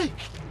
Ay!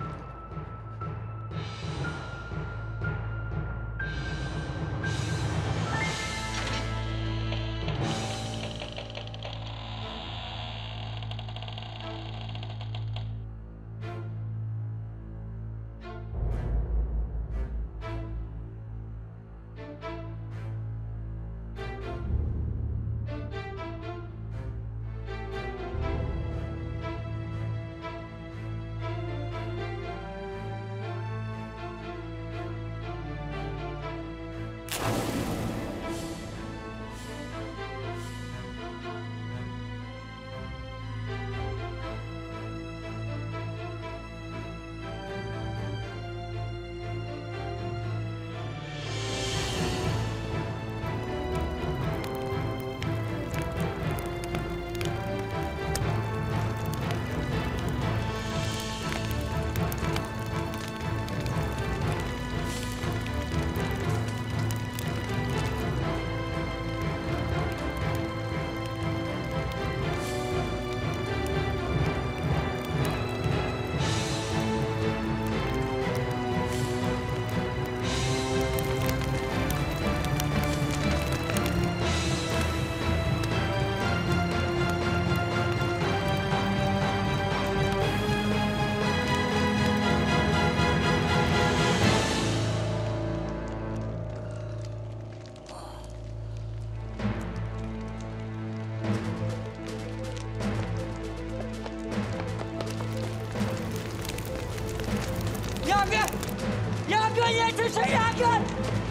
Yangın! Yangın yetişin yangın!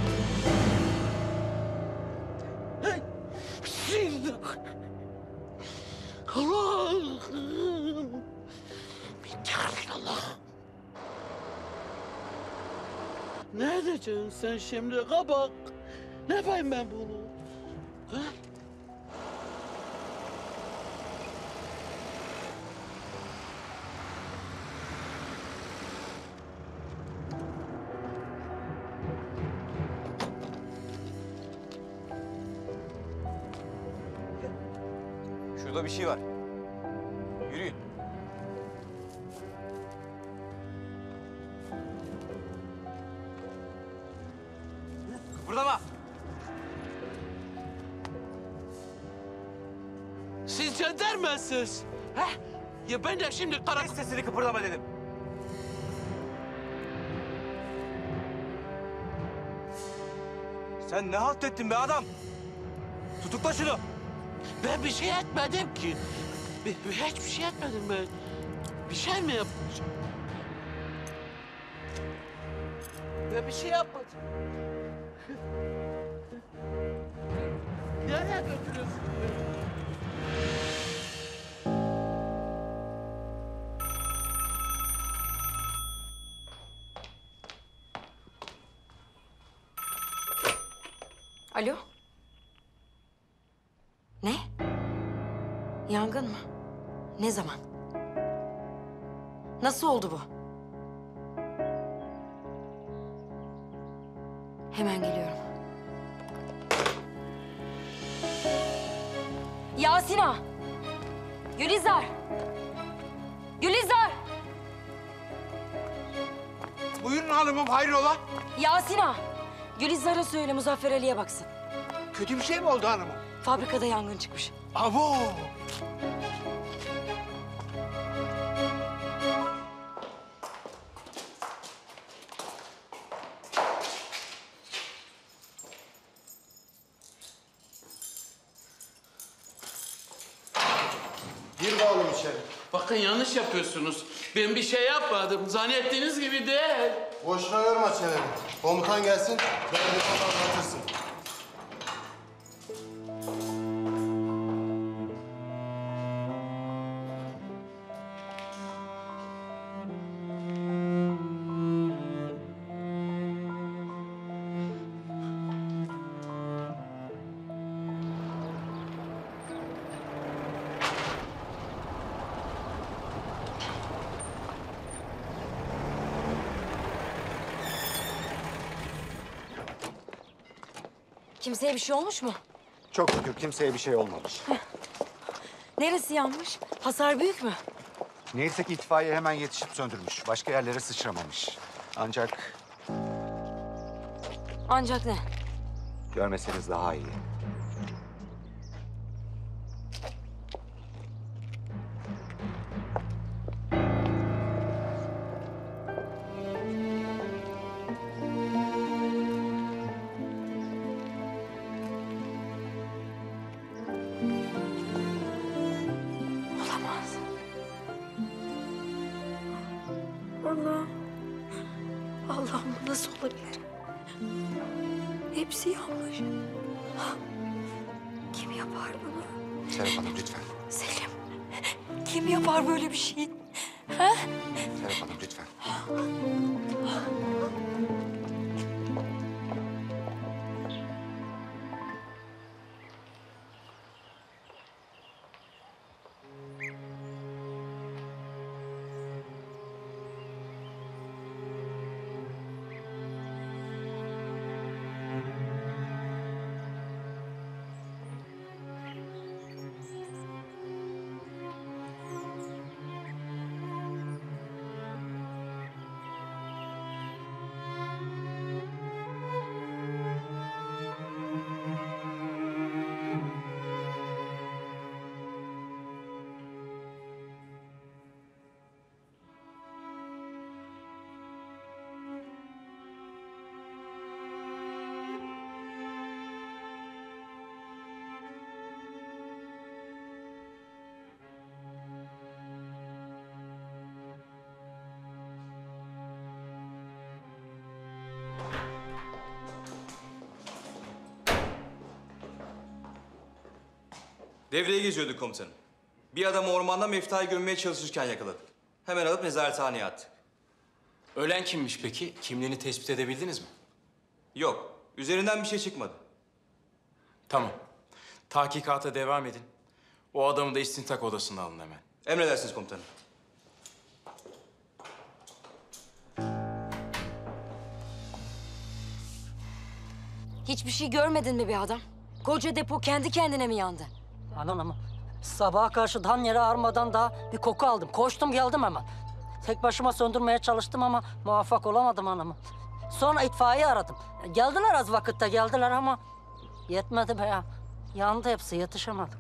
Şimdi... Allah'ım! Bir Allah! Ne edeceksin sen şimdi kabak? Ne yapayım ben bunu? Ha? Şurada bir şey var. Yürüyün. Kıpırdama. Siz jandarmasınız. Ha? Ya ben de şimdi Kes sesini, kıpırdama dedim. Sen ne halt ettin be adam? Tutukla şunu. Ben bir şey etmedim ki. Hiçbir şey etmedim ben. Bir şey mi yapmış? Ben bir şey yapmadım. Nereye götürüyorsun beni? Alo? Ne? Yangın mı? Ne zaman? Nasıl oldu bu? Hemen geliyorum. Yasina! Gülizar! Gülizar! Buyurun hanımım, hayrola? Yasina! Gülizar'a söyle Muzaffer Ali'ye baksın. Kötü bir şey mi oldu hanımım? Fabrikada yangın çıkmış. Abo! Gir bakalım içeri. Bakın yanlış yapıyorsunuz. Ben bir şey yapmadım. Zannettiğiniz gibi değil. Boşuna yorma çeneni. Komutan gelsin, derdini anlatırsın. Kimseye bir şey olmuş mu? Çok şükür kimseye bir şey olmamış. Neresi yanmış? Hasar büyük mü? Neyse ki itfaiye hemen yetişip söndürmüş. Başka yerlere sıçramamış. Ancak Ancak ne? görmeseniz daha iyi. Olamaz. Allah'ım bu nasıl olabilir? Hepsi yanlış. Kim yapar bunu? Serap Hanım lütfen. Selim, kim yapar böyle bir şey? Serap Hanım lütfen. Devreye geziyorduk komutanım. Bir adamı ormanda Mefta'yı gömmeye çalışırken yakaladık. Hemen alıp nezarethaneye attık. Ölen kimmiş peki? Kimliğini tespit edebildiniz mi? Yok, üzerinden bir şey çıkmadı. Tamam. Tahkikata devam edin. O adamı da istintak odasına alın hemen. Emredersiniz komutanım. Hiçbir şey görmedin mi be adam? Koca depo kendi kendine mi yandı? Anam, sabaha karşı dan yere ağarmadan daha bir koku aldım. Koştum geldim hemen. Tek başıma söndürmeye çalıştım ama muvaffak olamadım hanımım. Sonra itfaiye aradım. Geldiler az vakitte geldiler ama yetmedi be ya. Yandı hepsi, yetişemedim.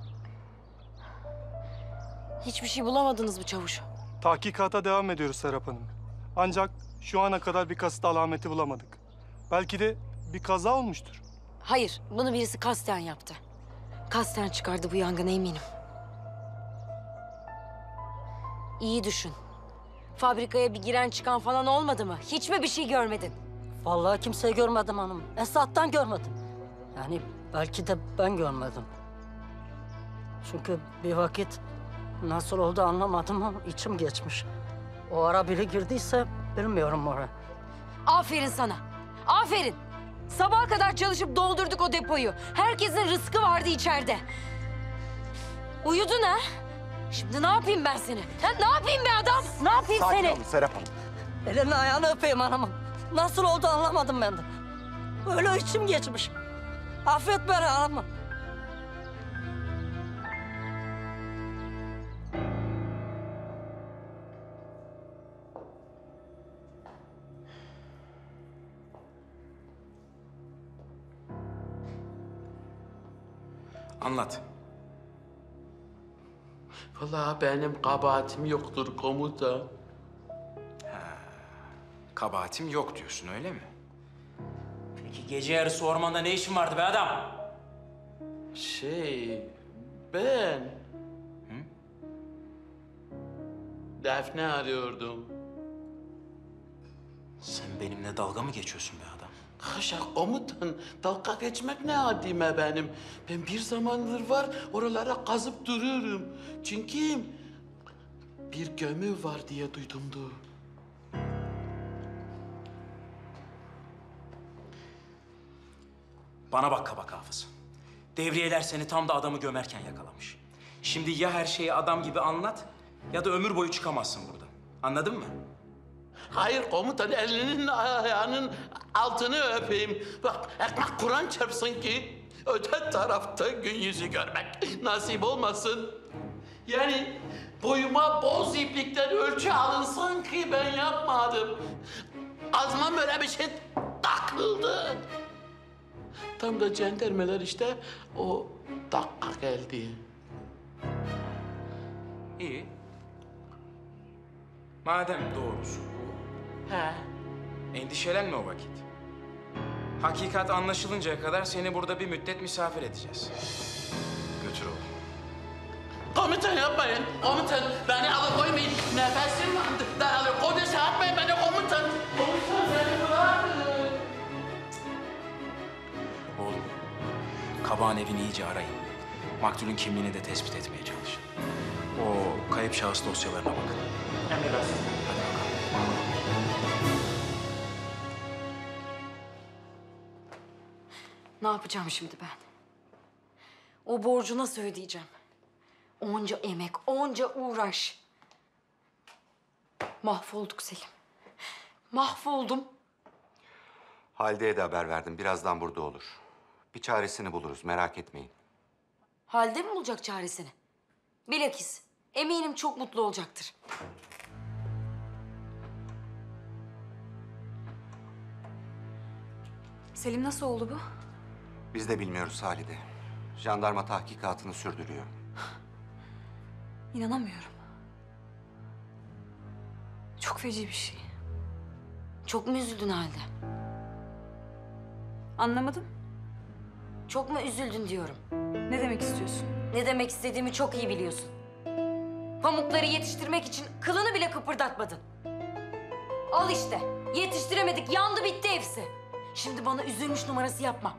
Hiçbir şey bulamadınız mı çavuş? Tahkikata devam ediyoruz Serap Hanım. Ancak şu ana kadar bir kasıt alameti bulamadık. Belki de bir kaza olmuştur. Hayır, bunu birisi kasten yaptı. Kasten çıkardı bu yangını eminim. İyi düşün. Fabrikaya bir giren çıkan falan olmadı mı? Hiç mi bir şey görmedin? Vallahi kimseyi görmedim hanım. Esat'tan görmedim. Yani belki de ben görmedim. Çünkü bir vakit nasıl oldu anlamadım ama içim geçmiş. O ara biri girdiyse bilmiyorum oraya. Aferin sana. Aferin. Sabaha kadar çalışıp doldurduk o depoyu. Herkesin rızkı vardı içeride. Uyudun ha? Şimdi ne yapayım ben seni? Ha, ne yapayım be adam? Ne yapayım Sakin seni? olun Serap Hanım. Elini ayağını öpeyim hanımım. Nasıl oldu anlamadım ben de. Öyle içim geçmiş. Affet beni hanımım. Anlat. Vallahi benim kabahatim yoktur komutan. Kabahatim yok diyorsun öyle mi? Peki gece yarısı ormanda ne işin vardı be adam? Ben... Defne arıyordum. Sen benimle dalga mı geçiyorsun be adam? Haşa komutan, dalga geçmek ne haddime benim. Ben bir zamandır var, oralara kazıp duruyorum. Çünkü bir gömü var diye duydumdu. Bana bak kabak hafız. Devriyeler seni tam da adamı gömerken yakalamış. Şimdi ya her şeyi adam gibi anlat ya da ömür boyu çıkamazsın buradan. Anladın mı? Hayır komutan, elinin ayağının altını öpeyim. Bak, ekmek Kur'an çarpsın ki öte tarafta gün yüzü görmek nasip olmasın. Yani boyuma boz iplikten ölçü alınsın ki ben yapmadım. Ağzıma böyle bir şey takıldı. Tam da cendermeler işte o dakika geldi. İyi. Madem doğrusu bu, He. endişelenme o vakit. Hakikat anlaşılıncaya kadar seni burada bir müddet misafir edeceğiz. Götür oğlum. Komutan yapmayın. Komutan beni alıkoymayın. Nefesim daralıyor. Kodese atmayın beni komutan. Komutan beni bırakın. Oğlum, kabağın evini iyice arayın. Maktulün kimliğini de tespit etmeye çalışın. O kayıp şahıs dosyalarına bakın. Emredersin. Hadi bakalım. Ne yapacağım şimdi ben? O borcu nasıl ödeyeceğim? Onca emek, onca uğraş. Mahvolduk Selim. Mahvoldum. Halide'ye de haber verdim. Birazdan burada olur. Bir çaresini buluruz. Merak etmeyin. Halde mi bulacak çaresini? Bilakis eminim çok mutlu olacaktır. Selim nasıl oldu bu? Biz de bilmiyoruz Halide. Jandarma tahkikatını sürdürüyor. İnanamıyorum. Çok feci bir şey. Çok mu üzüldün Halde? Anlamadım. Çok mu üzüldün diyorum. Ne demek istiyorsun? Ne demek istediğimi çok iyi biliyorsun. Pamukları yetiştirmek için kılını bile kıpırdatmadın. Al işte, yetiştiremedik, yandı bitti hepsi. Şimdi bana üzülmüş numarası yapma.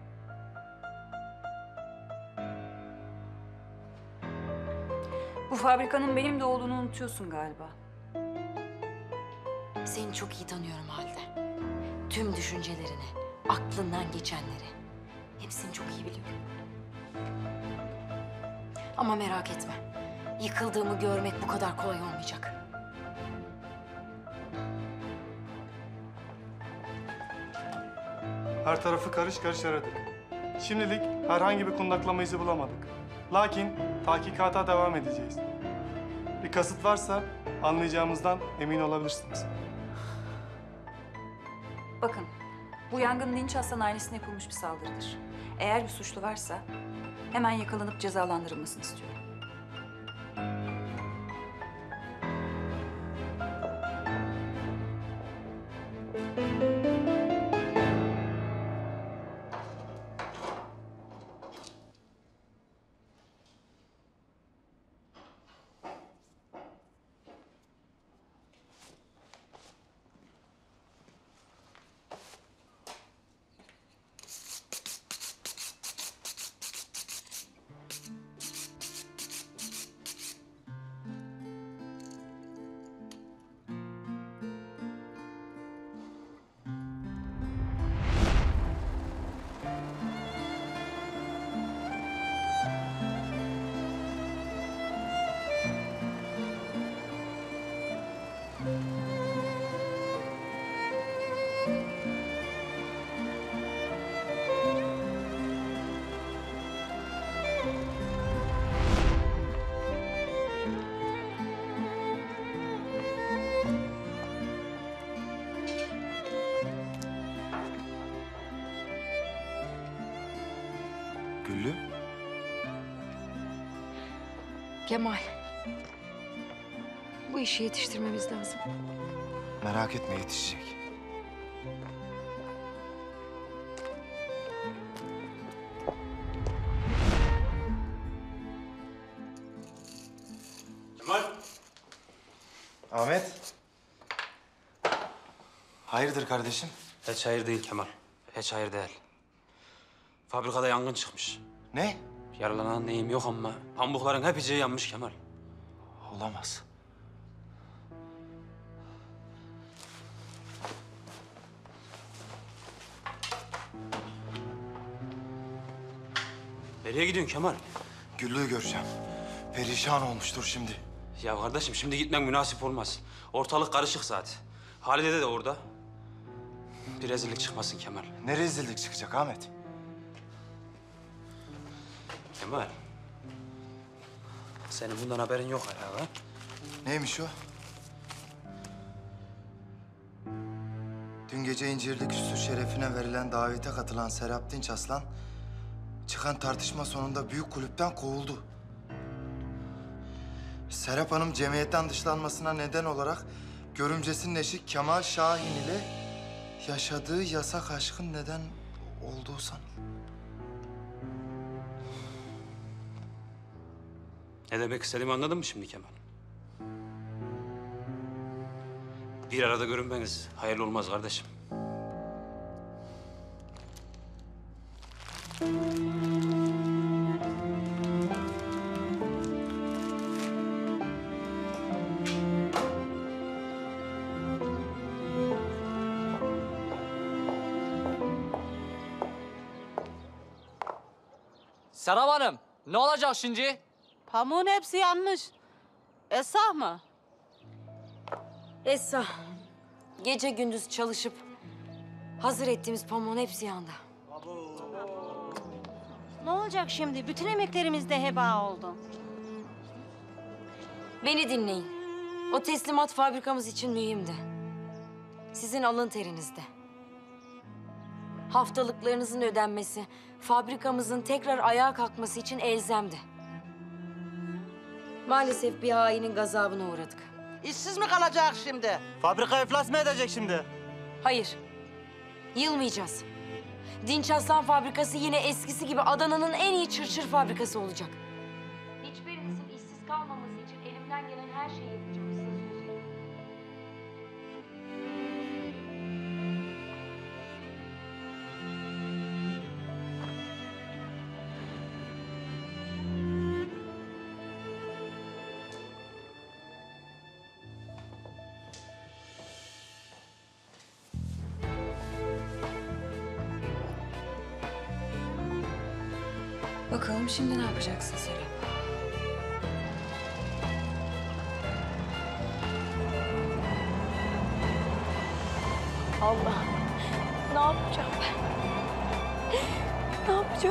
Bu fabrikanın benim de olduğunu unutuyorsun galiba. Seni çok iyi tanıyorum Halde. Tüm düşüncelerini, aklından geçenleri. Hepsini çok iyi biliyorum. Ama merak etme. Yıkıldığımı görmek bu kadar kolay olmayacak. Her tarafı karış karış aradık. Şimdilik herhangi bir kundaklama izi bulamadık. Lakin tahkikata devam edeceğiz. Bir kasıt varsa anlayacağımızdan emin olabilirsiniz. Bakın, bu yangın Dinç Aslan ailesine yapılmış bir saldırıdır. Eğer bir suçlu varsa hemen yakalanıp cezalandırılmasını istiyorum. Güllü? Kemal. Bu işi yetiştirmemiz lazım. Merak etme yetişecek. Kemal. Ahmet. Hayırdır kardeşim? Hiç hayır değil Kemal. Hiç hayır değil. Fabrikada yangın çıkmış. Ne? Yaralanan neyim yok ama pamukların hepsi yanmış Kemal. Olamaz. Nereye gidiyorsun Kemal? Güllü'yü göreceğim. Perişan olmuştur şimdi. Ya kardeşim şimdi gitmek münasip olmaz. Ortalık karışık zaten. Halide de orada. Bir rezillik çıkmasın Kemal. Ne rezillik çıkacak Ahmet? Kemal. Senin bundan haberin yok herhalde. Ha? Neymiş o? Dün gece İncirlik Üssü şerefine verilen davete katılan Serap Dinç Aslan... çıkan tartışma sonunda büyük kulüpten kovuldu. Serap Hanım cemiyetten dışlanmasına neden olarak... görümcesinin eşi Kemal Şahin ile... yaşadığı yasak aşkın neden olduğu sanılır. Ne demek istediğimi anladın mı şimdi Kemal? Bir arada görünmeniz hayırlı olmaz kardeşim. Serap Hanım, ne olacak şimdi? Pamuğun hepsi yanmış. Esah mı? Esra, gece gündüz çalışıp hazır ettiğimiz pamuğun hepsi yandı. Ne olacak şimdi? Bütün emeklerimiz de heba oldu. Beni dinleyin. O teslimat fabrikamız için mühimdi. Sizin alın terinizde. Haftalıklarınızın ödenmesi, fabrikamızın tekrar ayağa kalkması için elzemdi. Maalesef bir hainin gazabına uğradık. İşsiz mi kalacak şimdi? Fabrika iflas mı edecek şimdi? Hayır, yılmayacağız. Dinç Aslan Fabrikası yine eskisi gibi Adana'nın en iyi çırçır fabrikası olacak. Hiçbirinizin işsiz kalmaması için elimden gelen her şeyi yapacağım, size söz veriyorum. Bakalım şimdi ne yapacaksın Serap? Allah, ne yapacağım ben? Ne yapacağım?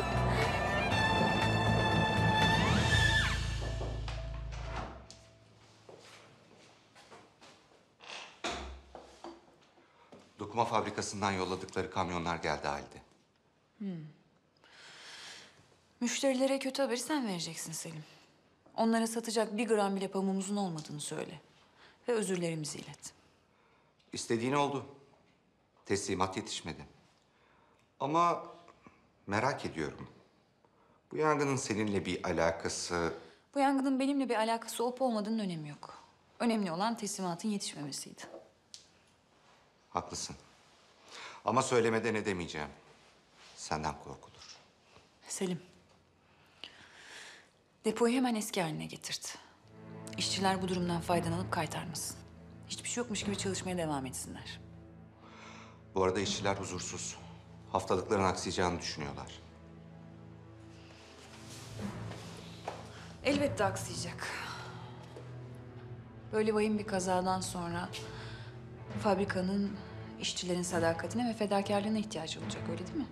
Dokuma fabrikasından yolladıkları kamyonlar geldi Halide. Müşterilere kötü haberi sen vereceksin Selim. Onlara satacak 1 gram bile pamuğumuzun olmadığını söyle. Ve özürlerimizi ilet. İstediğin oldu. Teslimat yetişmedi. Ama merak ediyorum. Bu yangının seninle bir alakası... Bu yangının benimle bir alakası olup olmadığının önemi yok. Önemli olan teslimatın yetişmemesiydi. Haklısın. Ama söylemeden edemeyeceğim. Senden korkulur. Selim. Depoyu hemen eski haline getirt. İşçiler bu durumdan faydalanıp kaytarmasın. Hiçbir şey yokmuş gibi çalışmaya devam etsinler. Bu arada işçiler huzursuz. Haftalıkların aksayacağını düşünüyorlar. Elbette aksayacak. Böyle vahim bir kazadan sonra fabrikanın işçilerin sadakatine ve fedakarlığına ihtiyacı olacak, öyle değil mi?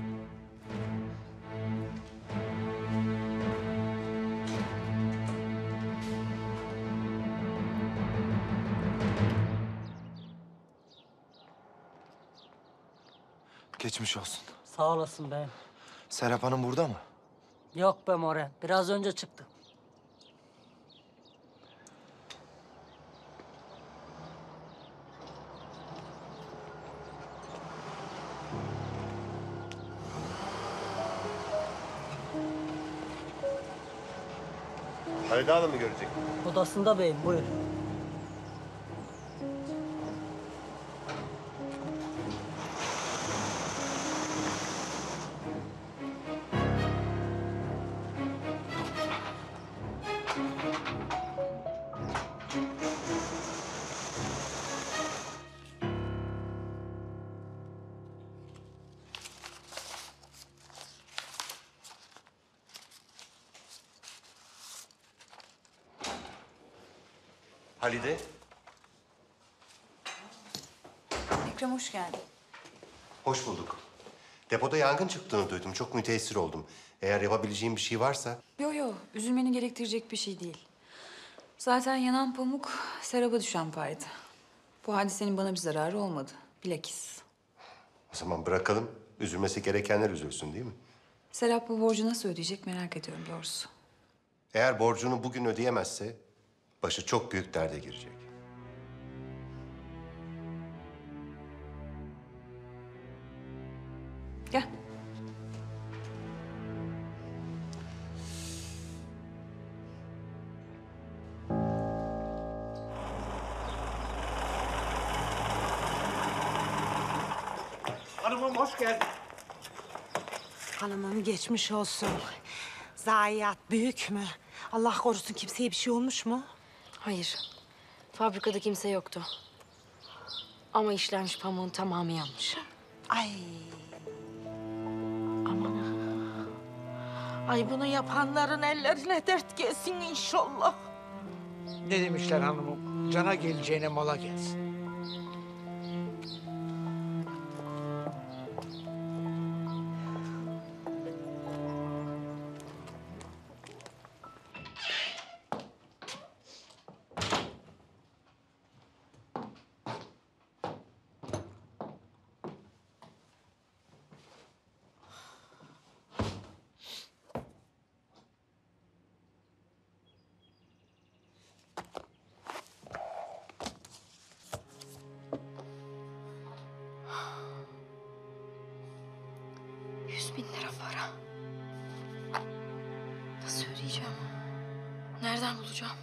Geçmiş olsun. Sağ olasın beyim. Serap Hanım burada mı? Yok be more. Biraz önce çıktı. Halide Hanım'ı görecek. Odasında beyim. Buyur. Halide. Ekrem hoş geldin. Hoş bulduk. Depoda yangın çıktığını duydum. Çok müteessir oldum. Eğer yapabileceğim bir şey varsa... Yo, üzülmeni gerektirecek bir şey değil. Zaten yanan pamuk Serap'a düşen paydı. Bu hadisenin bana bir zararı olmadı. Bilakis. O zaman bırakalım. Üzülmesi gerekenler üzülsün değil mi? Serap bu borcu nasıl ödeyecek merak ediyorum doğrusu. Eğer borcunu bugün ödeyemezse başı çok büyük derde girecek. Gel. Hanımım hoş geldin. Hanımım geçmiş olsun. Zayiat büyük mü? Allah korusun kimseye bir şey olmuş mu? Hayır. Fabrikada kimse yoktu. Ama işlenmiş pamuğun tamamı yanmış. Ay. Aman. Ay bunu yapanların ellerine dert gelsin inşallah. Ne demişler hanımım? Cana geleceğine mala gelsin. $100.000 para. Nasıl ödeyeceğim? Nereden bulacağım?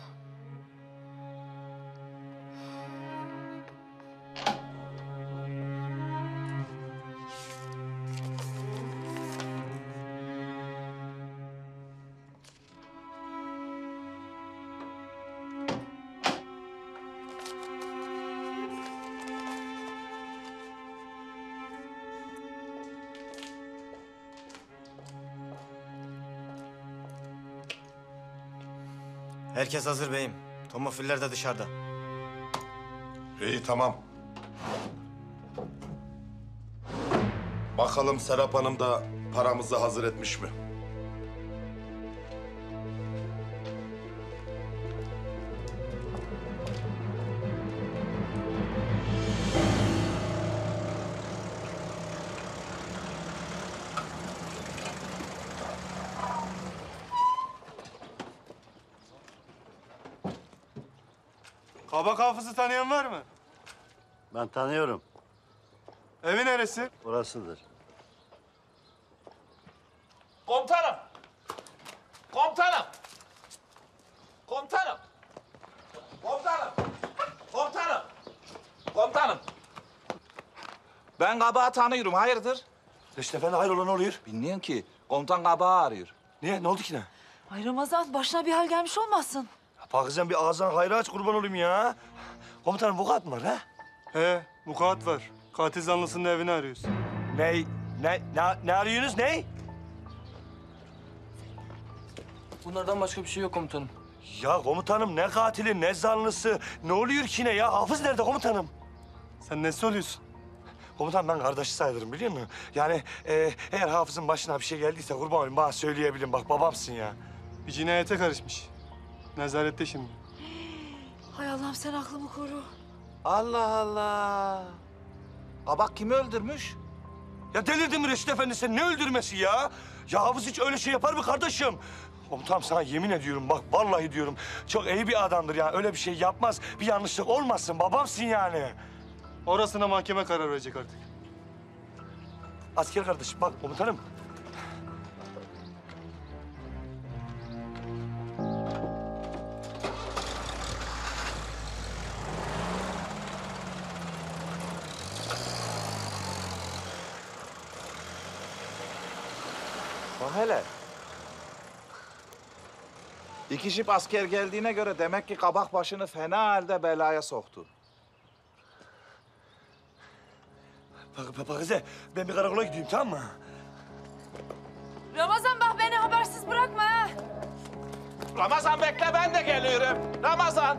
Herkes hazır beyim. Tomofiller de dışarıda. İyi tamam. Bakalım Serap Hanım da paramızı hazır etmiş mi? Kabak Hafız'ı tanıyan var mı? Ben tanıyorum. Evi neresi? Burasıdır. Komutanım! Komutanım! Komutanım! Komutanım! Komutanım! Komutanım! Ben kabağı tanıyorum, hayırdır? Reşit Efendi hayrola ne oluyor? Bilmiyorum ki. Komutan kabağı arıyor. Niye? Ne oldu ki ne? Ay Ramazan başına bir hal gelmiş olmasın? Bakacağım bir ağzından hayra aç kurban olayım ya. Komutanım vukuat mı var ha? He, vukuat var. Katil zanlısının evini arıyoruz. Ne arıyorsunuz ne? Bunlardan başka bir şey yok komutanım. Ya komutanım ne katili ne zanlısı. Ne oluyor ki ne ya? Hafız nerede komutanım? Sen nesi oluyorsun? Komutanım ben kardeşi sayılırım biliyor musun? Yani eğer Hafız'ın başına bir şey geldiyse kurban olayım bana söyleyebilin. Bak babamsın ya. Bir cinayete karışmış. Nezarette şimdi. Hay Allah'ım sen aklımı koru. Allah Allah! Kabak kimi öldürmüş? Ya delirdin mi Reşit Efendi sen? Ne öldürmesi ya? Ya Hafız hiç öyle şey yapar mı kardeşim? Komutanım sana yemin ediyorum bak vallahi diyorum. Çok iyi bir adamdır ya. Öyle bir şey yapmaz. Bir yanlışlık olmasın. Babamsın yani. Orasına mahkeme karar verecek artık. Asker kardeşim bak komutanım. Bak hele. İki jip asker geldiğine göre demek ki kabak başını fena halde belaya soktu. Bak Rize, ben bir karakola gideyim tamam mı? Ramazan bak beni habersiz bırakma ha. Ramazan bekle ben de geliyorum. Ramazan.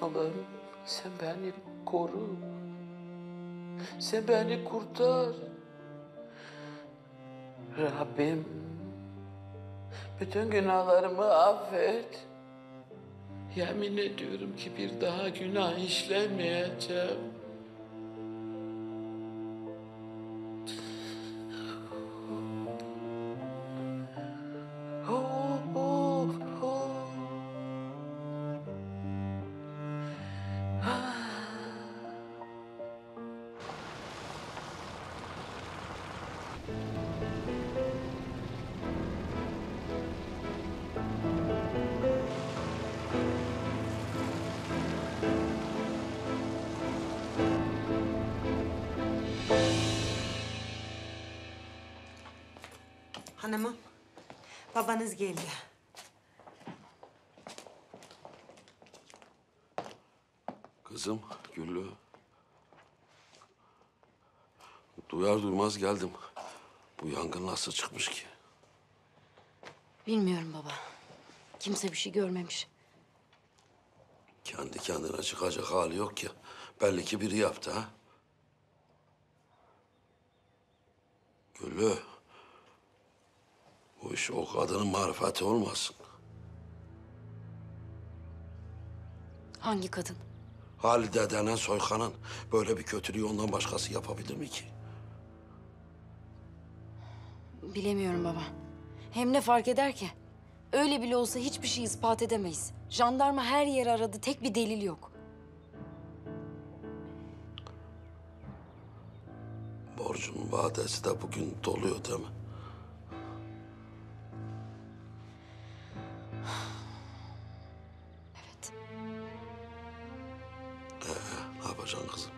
Allah'ım sen beni koru. Sen beni kurtar. Rabbim bütün günahlarımı affet. Yemin ediyorum ki bir daha günah işlemeyeceğim. Hanımım, babanız geldi. Kızım Güllü. Duyar duymaz geldim. Bu yangın nasıl çıkmış ki? Bilmiyorum baba. Kimse bir şey görmemiş. Kendi kendine çıkacak hali yok ki. Belli ki biri yaptı ha. Güllü. Bu iş o kadının marifeti olmasın. Hangi kadın? Halide denen soykanın böyle bir kötülüğü ondan başkası yapabilir mi ki? Bilemiyorum baba. Hem ne fark eder ki? Öyle bile olsa hiçbir şey ispat edemeyiz. Jandarma her yeri aradı, tek bir delil yok. Borcun vadesi de bugün doluyor değil mi? Evet. Ne yapacaksın kızım?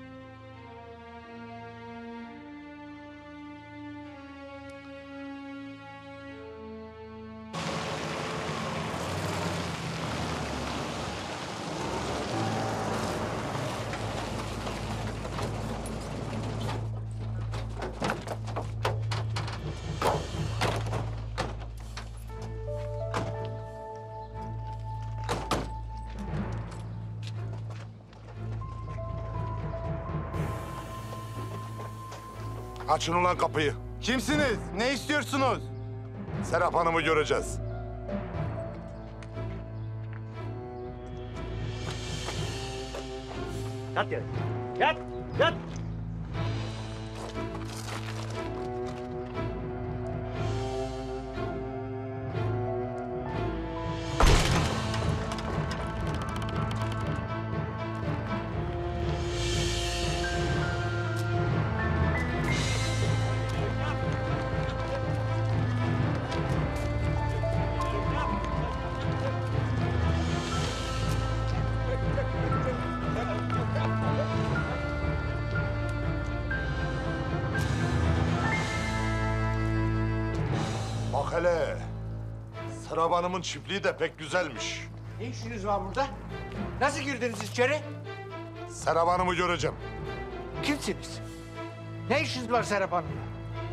Açın ulan kapıyı. Kimsiniz? Ne istiyorsunuz? Serap Hanım'ı göreceğiz. Yat yere. Yat. Yat. Bak hele. Serap Hanım'ın çiftliği de pek güzelmiş. Ne işiniz var burada? Nasıl girdiniz içeri? Serap Hanım'ı göreceğim. Kimsiniz? Ne işiniz var Serap Hanım'la?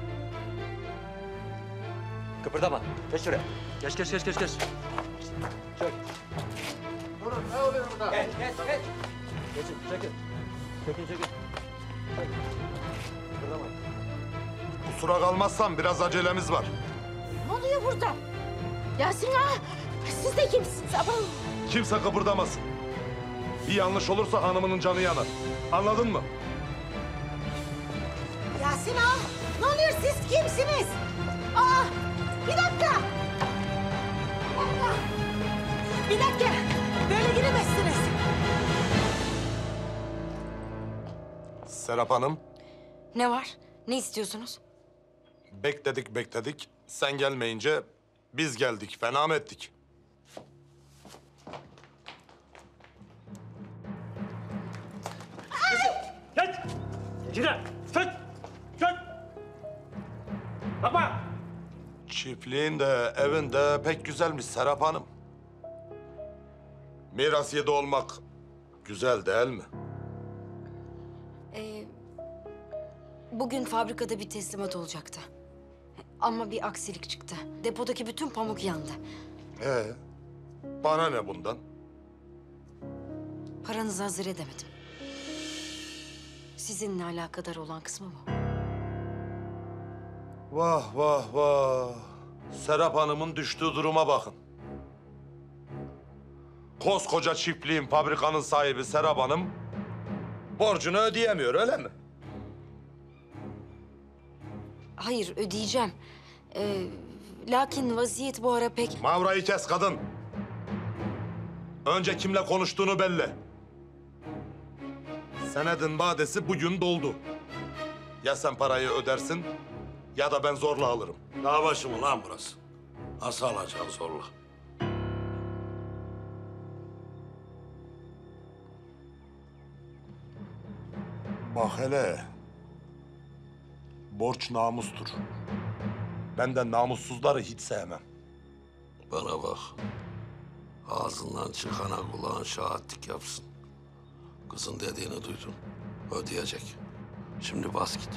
Kıpırdama. Geç şuraya. Geç. Çök. Durun, ne oluyor burada? Geç. Geçin, çekin. Çekin. Kıpırdama. Kusura kalmazsam biraz acelemiz var. Ne oluyor burada? Yasin ağa, siz de kimsiniz? Aman. Kimse kıpırdamasın. Bir yanlış olursa hanımının canı yanar. Anladın mı? Yasin ağa, ne oluyor? Siz kimsiniz? Aa, bir dakika. Bir dakika. Böyle giremezsiniz. Serap Hanım, Ne var? Ne istiyorsunuz? bekledik. Sen gelmeyince biz geldik. Fena mı ettik? Geç. Gide. Çök. Bakma. Çiftliğin de evin de pek güzelmiş Serap Hanım. Mirasiyede olmak güzel değil mi? Bugün fabrikada bir teslimat olacaktı. Ama bir aksilik çıktı. Depodaki bütün pamuk yandı. Bana ne bundan? Paranızı hazır edemedim. Sizinle alakadar olan kısmı bu. Vah vah vah. Serap Hanım'ın düştüğü duruma bakın. Koskoca çiftliğin, fabrikanın sahibi Serap Hanım borcunu ödeyemiyor, öyle mi? Hayır, ödeyeceğim. Lakin vaziyet bu ara pek... Mavrayı kes kadın. Önce kimle konuştuğunu belli. Senedin vadesi bugün doldu. Ya sen parayı ödersin ya da ben zorla alırım. Dağ başı mı lan burası? Nasıl alacaksın zorla? Bak hele. Borç namustur. Ben de namussuzları hiç sevmem. Bana bak. Ağzından çıkana kulağın şahitlik yapsın. Kızın dediğini duydun. Ödeyecek. Şimdi bas git.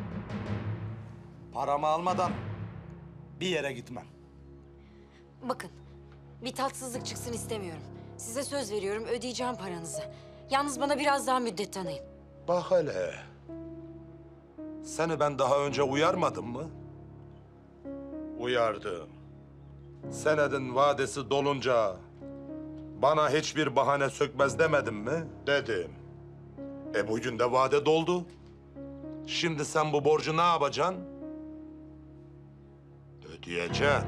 Paramı almadan bir yere gitmem. Bakın, bir tatsızlık çıksın istemiyorum. Size söz veriyorum, ödeyeceğim paranızı. Yalnız bana biraz daha müddet tanıyın. Bak hele. Seni ben daha önce uyarmadım mı? Uyardım. Senedin vadesi dolunca bana hiçbir bahane sökmez demedim mi? Dedim. Bugün de vade doldu. Şimdi sen bu borcu ne yapacaksın? Ödeyeceksin.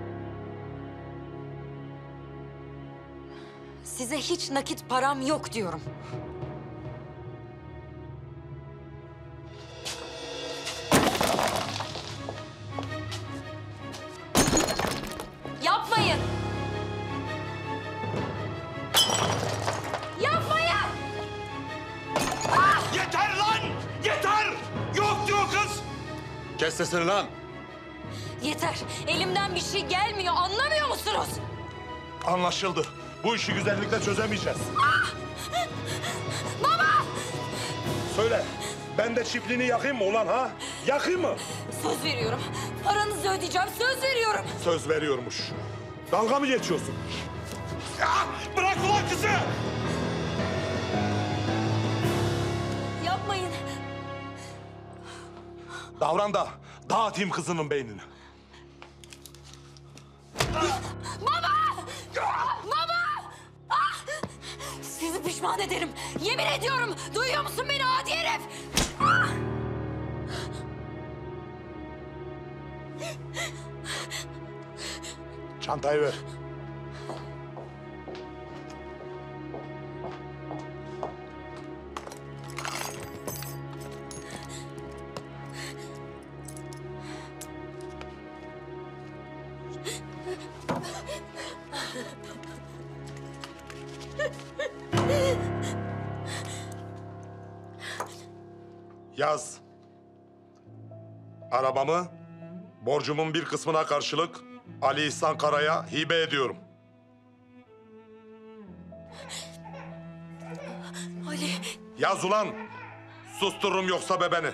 Size hiç nakit param yok diyorum. Yapmayın! Yapmayın! Yeter lan! Yeter! Yok diyor kız! Kes sesini lan! Yeter! Elimden bir şey gelmiyor, anlamıyor musunuz? Anlaşıldı. Bu işi güzellikle çözemeyeceğiz. Baba! Söyle, ben de çiftliğini yakayım mı ulan ha? Yakayım mı? Söz veriyorum. Paranızı ödeyeceğim, söz veriyorum. Söz veriyormuş. Dalga mı geçiyorsun? Ya, bırak ulan kızı! Yapmayın. Davran da dağıtayım kızının beynini. Baba! Baba! Ah! Sizi pişman ederim. Yemin ediyorum. Duyuyor musun beni adi herif? Ah! Çantayı ver. Yaz. Arabamı borcumun bir kısmına karşılık Ali İhsan Kara'ya hibe ediyorum. Ali. Yaz ulan. Sustururum yoksa bebeni.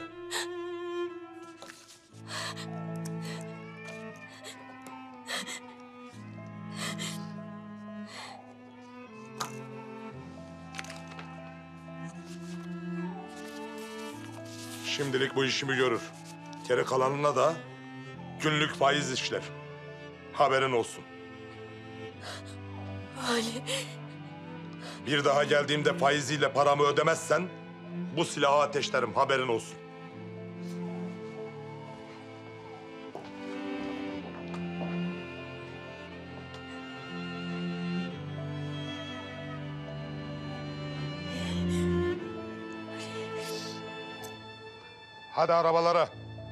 Şimdilik bu işimi görür. Geri kalanına da günlük faiz işler. Haberin olsun. Ali. Bir daha geldiğimde faiziyle paramı ödemezsen bu silahı ateşlerim, haberin olsun. Hadi arabalara.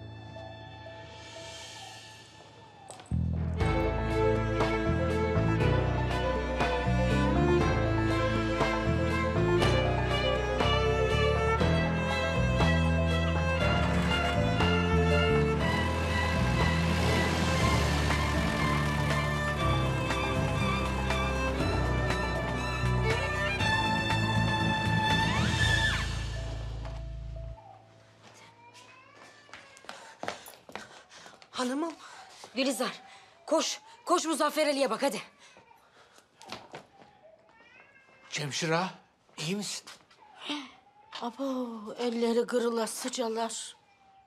Hanımım. Gülizar, koş. Koş Muzaffer Ali'ye bak hadi. Cemşir ağa, İyi misin? Abo, elleri kırılar, sıcalar.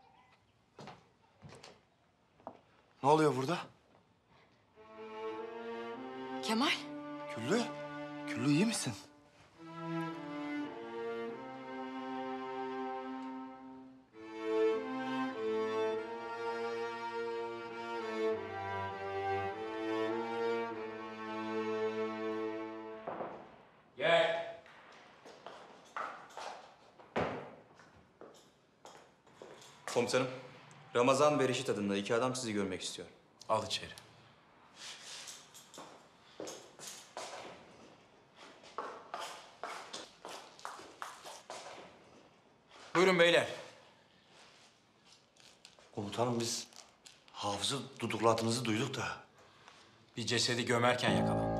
Ne oluyor burada? Kemal. Güllü. Güllü iyi misin? Gel. Komutanım, Ramazan ve Reşit adında 2 adam sizi görmek istiyor. Al içeri. Buyurun beyler. Komutanım biz Hafız'ı tutukladığınızı duyduk da. Bir cesedi gömerken yakalandı.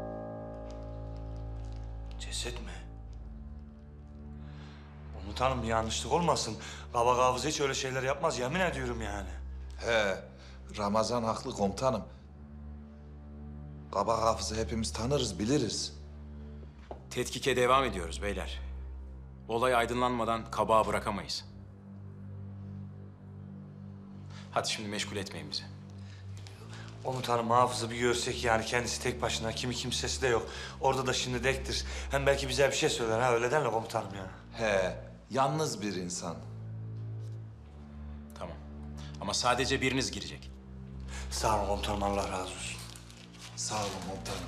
Ceset mi? Komutanım bir yanlışlık olmasın. Kabak Hafız hiç öyle şeyler yapmaz yemin ediyorum yani. He, Ramazan haklı komutanım. Kabak Hafız'ı hepimiz tanırız, biliriz. Tetkike devam ediyoruz beyler. Olay aydınlanmadan kabağı bırakamayız. Hadi şimdi meşgul etmeyin bizi. Komutanım Hafız'ı bir görsek yani kendisi tek başına kimi kimsesi de yok. Orada da şimdi dektir. Hem belki bize bir şey söyler ha öyle değil mi komutanım ya? He, yalnız bir insan. Tamam. Ama sadece biriniz girecek. Sağ olun komutanım Allah razı olsun. Sağ olun komutanım.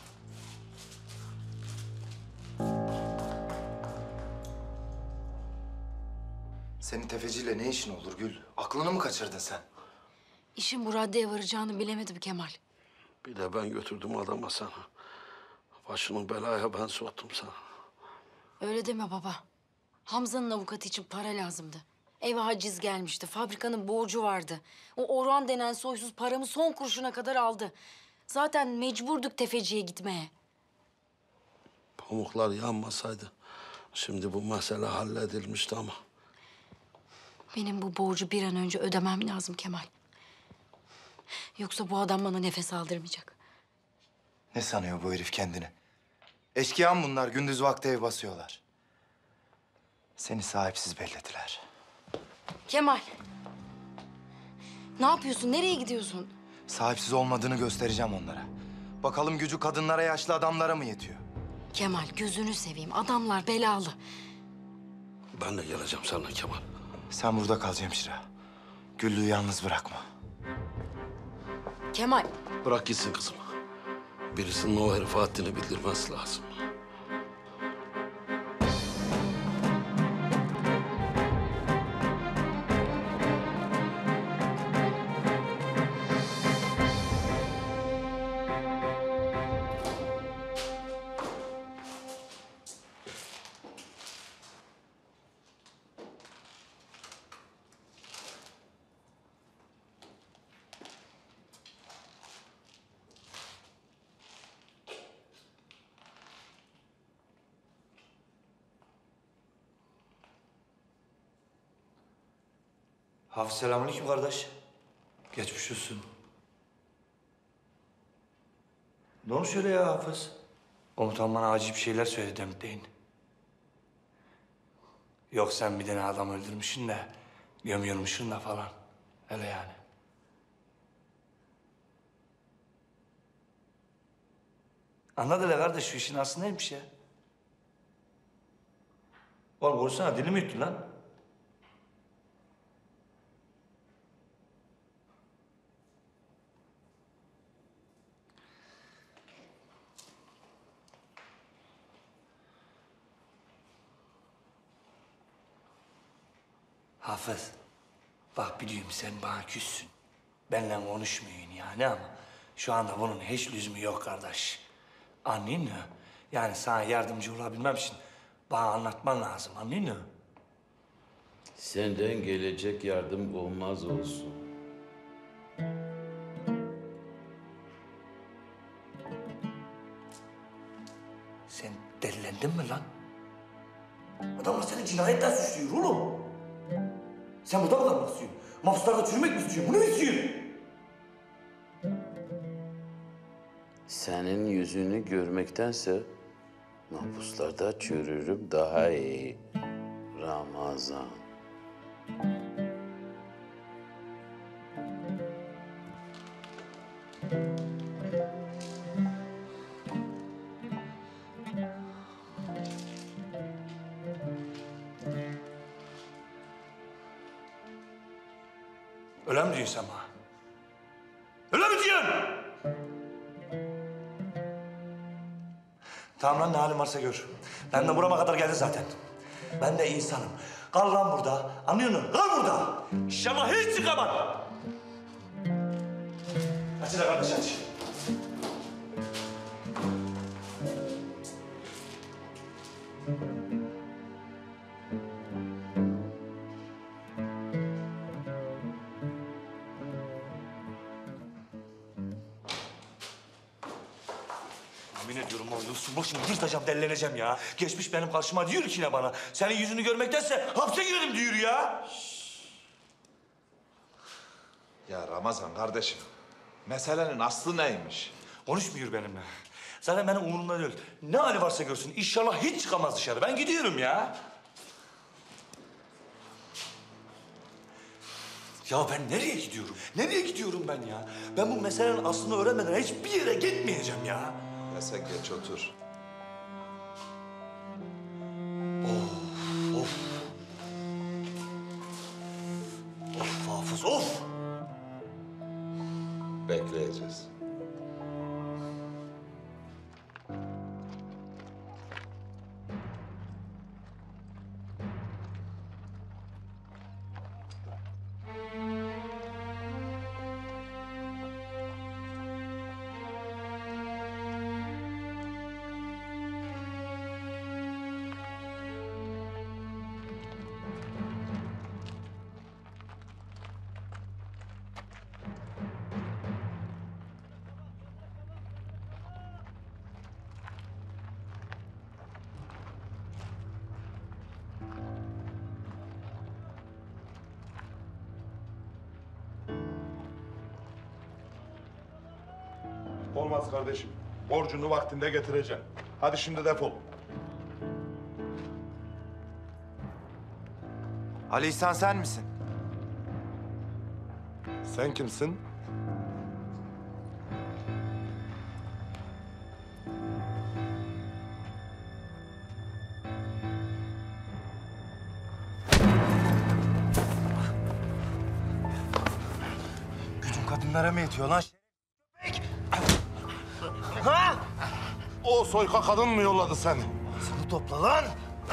Senin tefeciyle ne işin olur Gül? Aklını mı kaçırdın sen? İşin bu raddeye varacağını bilemedim Kemal. Bir de ben götürdüm adama sana. Başını belaya ben soktum sana. Öyle deme baba. Hamza'nın avukatı için para lazımdı. Eve haciz gelmişti. Fabrikanın borcu vardı. O Orhan denen soysuz paramı son kuruşuna kadar aldı. Zaten mecburduk tefeciye gitmeye. Pamuklar yanmasaydı şimdi bu mesele halledilmişti ama. Benim bu borcu bir an önce ödemem lazım Kemal. Yoksa bu adam bana nefes aldırmayacak. Ne sanıyor bu herif kendini? Eşkıya mı bunlar? Gündüz vakti ev basıyorlar. Seni sahipsiz bellediler. Kemal. Ne yapıyorsun? Nereye gidiyorsun? Sahipsiz olmadığını göstereceğim onlara. Bakalım gücü kadınlara, yaşlı adamlara mı yetiyor? Kemal gözünü seveyim. Adamlar belalı. Ben de geleceğim seninle Kemal. Sen burada kal Cemşira. Güllü'yü yalnız bırakma. Kemal. Bırak gitsin kızım. Birisinin o herife haddini bildirmesi lazım. Hafız selamünaleyküm kardeş. Geçmiş olsun. Ne olmuş öyle ya Hafız? Komutan bana acil bir şeyler söyledi demeyin. Yok sen bir tane adam öldürmüşsün de gömüyormuşsun da falan. Öyle yani. Anladın ya kardeş şu işin aslında neymiş ya? Oğlum konuşsana dilimi yuttun lan. Hafız, bak biliyorum sen bana küssün. Benimle konuşmuyorsun yani ama şu anda bunun hiç lüzumu yok kardeş. Anladın mı? Yani sana yardımcı olabilmem için bana anlatman lazım, anladın mı? Senden gelecek yardım olmaz olsun. Sen delilendin mi lan? Adamlar seni cinayetten suçluyor oğlum. Sen burada mı kalmak istiyorsun? Mahpuslarda çürümek mi istiyorsun? Bunu mu istiyorsun? Senin yüzünü görmektense Mahpuslarda çürürüm daha iyi. Ramazan. Öyle mi diyorsun sen bana? Öyle mi diyorsun? Tamam lan ne halin varsa gör. Ben de burama kadar geldi zaten. Ben de insanım. Kal lan burada. Anlıyor musun? Kal burada. İnşallah hiç çıkamam. Hadi lan kardeş hadi. Yemin ediyorum oynuyorsun. Başımı yırtacağım, delleneceğim ya. Geçmiş benim karşıma diyor ki ne bana? Senin yüzünü görmektense hapse girelim diyor ya. Ya Ramazan kardeşim, meselenin aslı neymiş? Konuşmuyor benimle. Zaten benim umurumda değil. Ne hali varsa görsün. İnşallah hiç çıkamaz dışarı. Ben gidiyorum ya. Ya ben nereye gidiyorum? Nereye gidiyorum ben ya? Ben bu meselenin aslını öğrenmeden hiçbir yere gitmeyeceğim ya. Ya sen geç otur. Of. Of Hafız, of. Bekleyeceğiz. Olmaz kardeşim. Borcunu vaktinde getireceğim. Hadi şimdi defol. Ali İhsan sen misin? Sen kimsin? Gücün kadınlara mı yetiyor lan? Ha? O soyka kadın mı yolladı seni? Seni topla lan!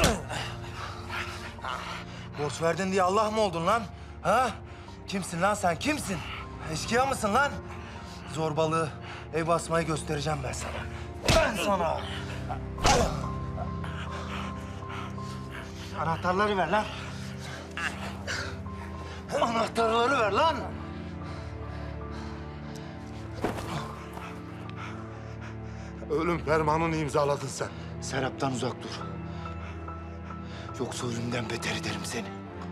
Borç verdin diye Allah mı oldun lan? Ha? Kimsin lan sen, kimsin? Eşkıya mısın lan? Zorbalığı, ev basmayı göstereceğim ben sana. Ben sana! Anahtarları ver lan! Anahtarları ver lan! Ölüm fermanını imzaladın sen. Serap'tan uzak dur. Yoksa ölümden beter ederim seni.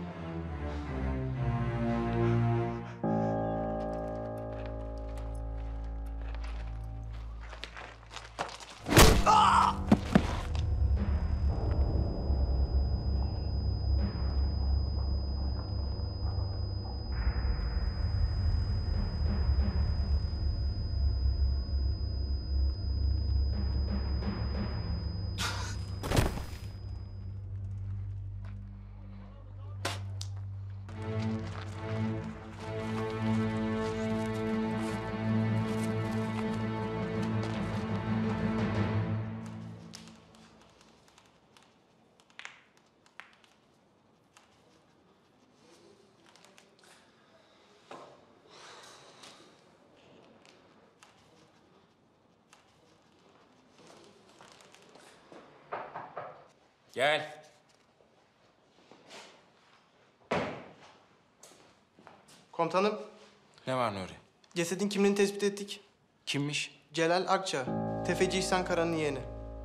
Gel. Komutanım, Ne var Nuri? cesedin kimliğini tespit ettik. Kimmiş? Celal Akça, tefeci İhsan Kara'nın yeğeni.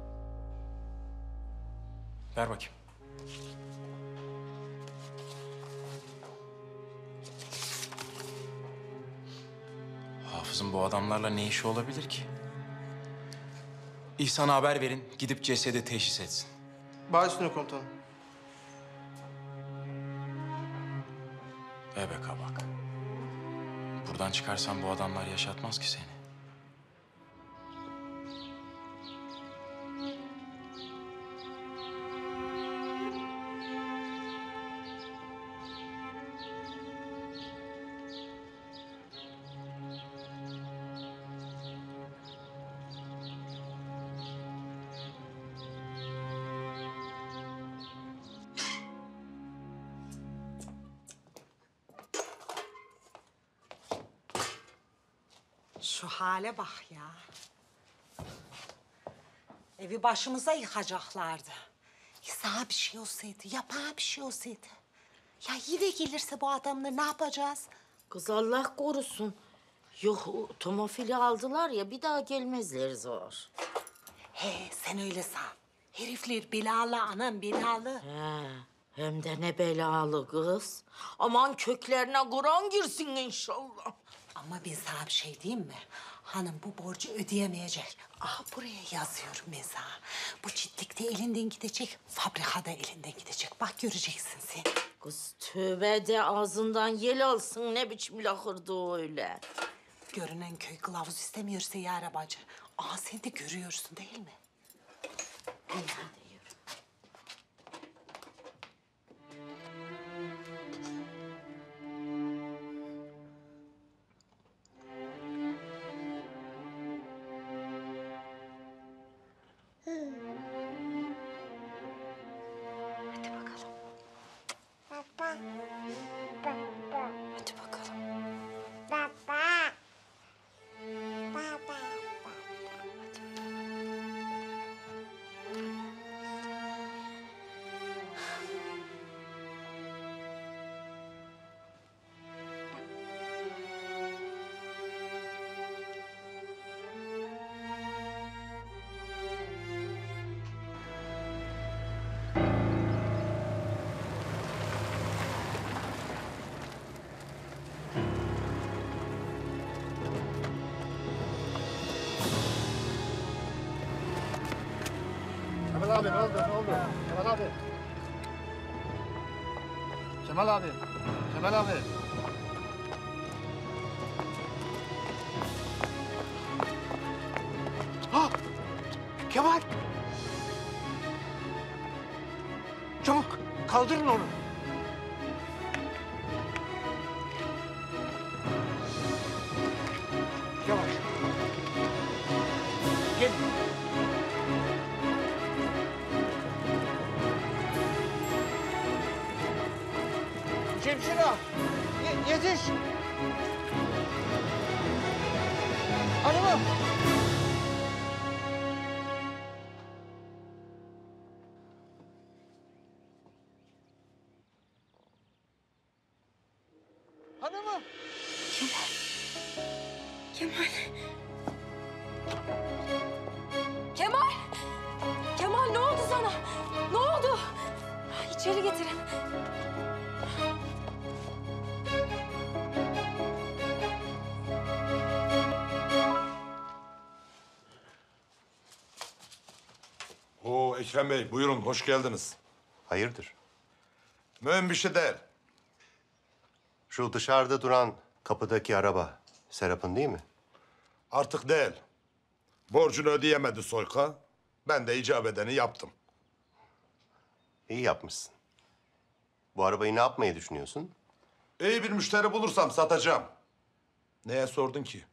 Ver bakayım. Hafız'ın bu adamlarla ne işi olabilir ki? İhsan'a haber verin, gidip cesedi teşhis etsin. Baş üstüne komutanım. Ebe kabak. Buradan çıkarsan bu adamlar yaşatmaz ki seni. Şu hale bak ya. Evi başımıza yıkacaklardı. Ya sana bir şey olsaydı, ya bana bir şey olsaydı. Ya yine gelirse bu adamla ne yapacağız? Kız Allah korusun. Yok tomofili aldılar ya bir daha gelmezler zor. He sen öyle san. Herifler belalı anam belalı. He, hem de ne belalı kız. Aman köklerine Kur'an girsin inşallah. Ama ben sana bir şey diyeyim mi? Hanım bu borcu ödeyemeyecek. Aha buraya yazıyorum ben sana. Bu ciddilikte elinden gidecek, fabrikada elinden gidecek. Bak göreceksin sen. Kız tövbe de ağzından yel alsın ne biçim lahırdı o öyle. Görünen köy kılavuz istemiyorsa ya arabacı. Aha sen de görüyorsun değil mi? Hadi bakalım. Kemal abi ne oldu? Ne oldu? Kemal abi. Kemal abi. Kemal abi. Ha! Kemal! Çabuk kaldırın onu. Yavaş. Gel. Cemşira! Yetiş! Hanımım! Hanımım! Kemal. Kemal! Kemal ne oldu sana? Ne oldu? İçeri getirin. Oo Ekrem Bey, buyurun, hoş geldiniz. Hayırdır? Mühim bir şey değil. Şu dışarıda duran kapıdaki araba Serap'ın değil mi? Artık değil. Borcunu ödeyemedi Soyka. Ben de icap edeni yaptım. İyi yapmışsın. Bu arabayı ne yapmayı düşünüyorsun? İyi bir müşteri bulursam satacağım. Neye sordun ki?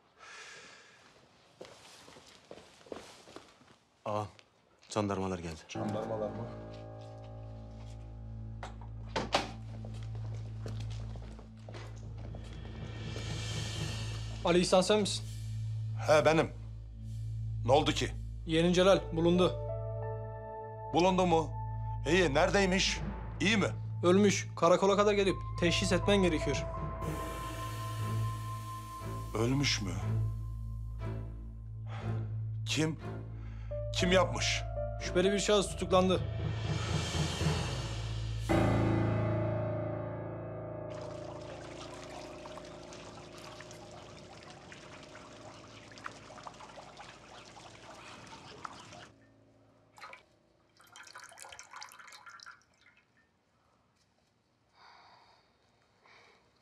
Aa, jandarmalar geldi. Jandarmalar mı? Ali İhsan sen misin? He benim. Ne oldu ki? Yeğenin Celal bulundu. Bulundu mu? İyi, neredeymiş? İyi mi? Ölmüş. Karakola kadar gelip teşhis etmen gerekiyor. Ölmüş mü? Kim? Kim yapmış? Şüpheli bir şahıs tutuklandı.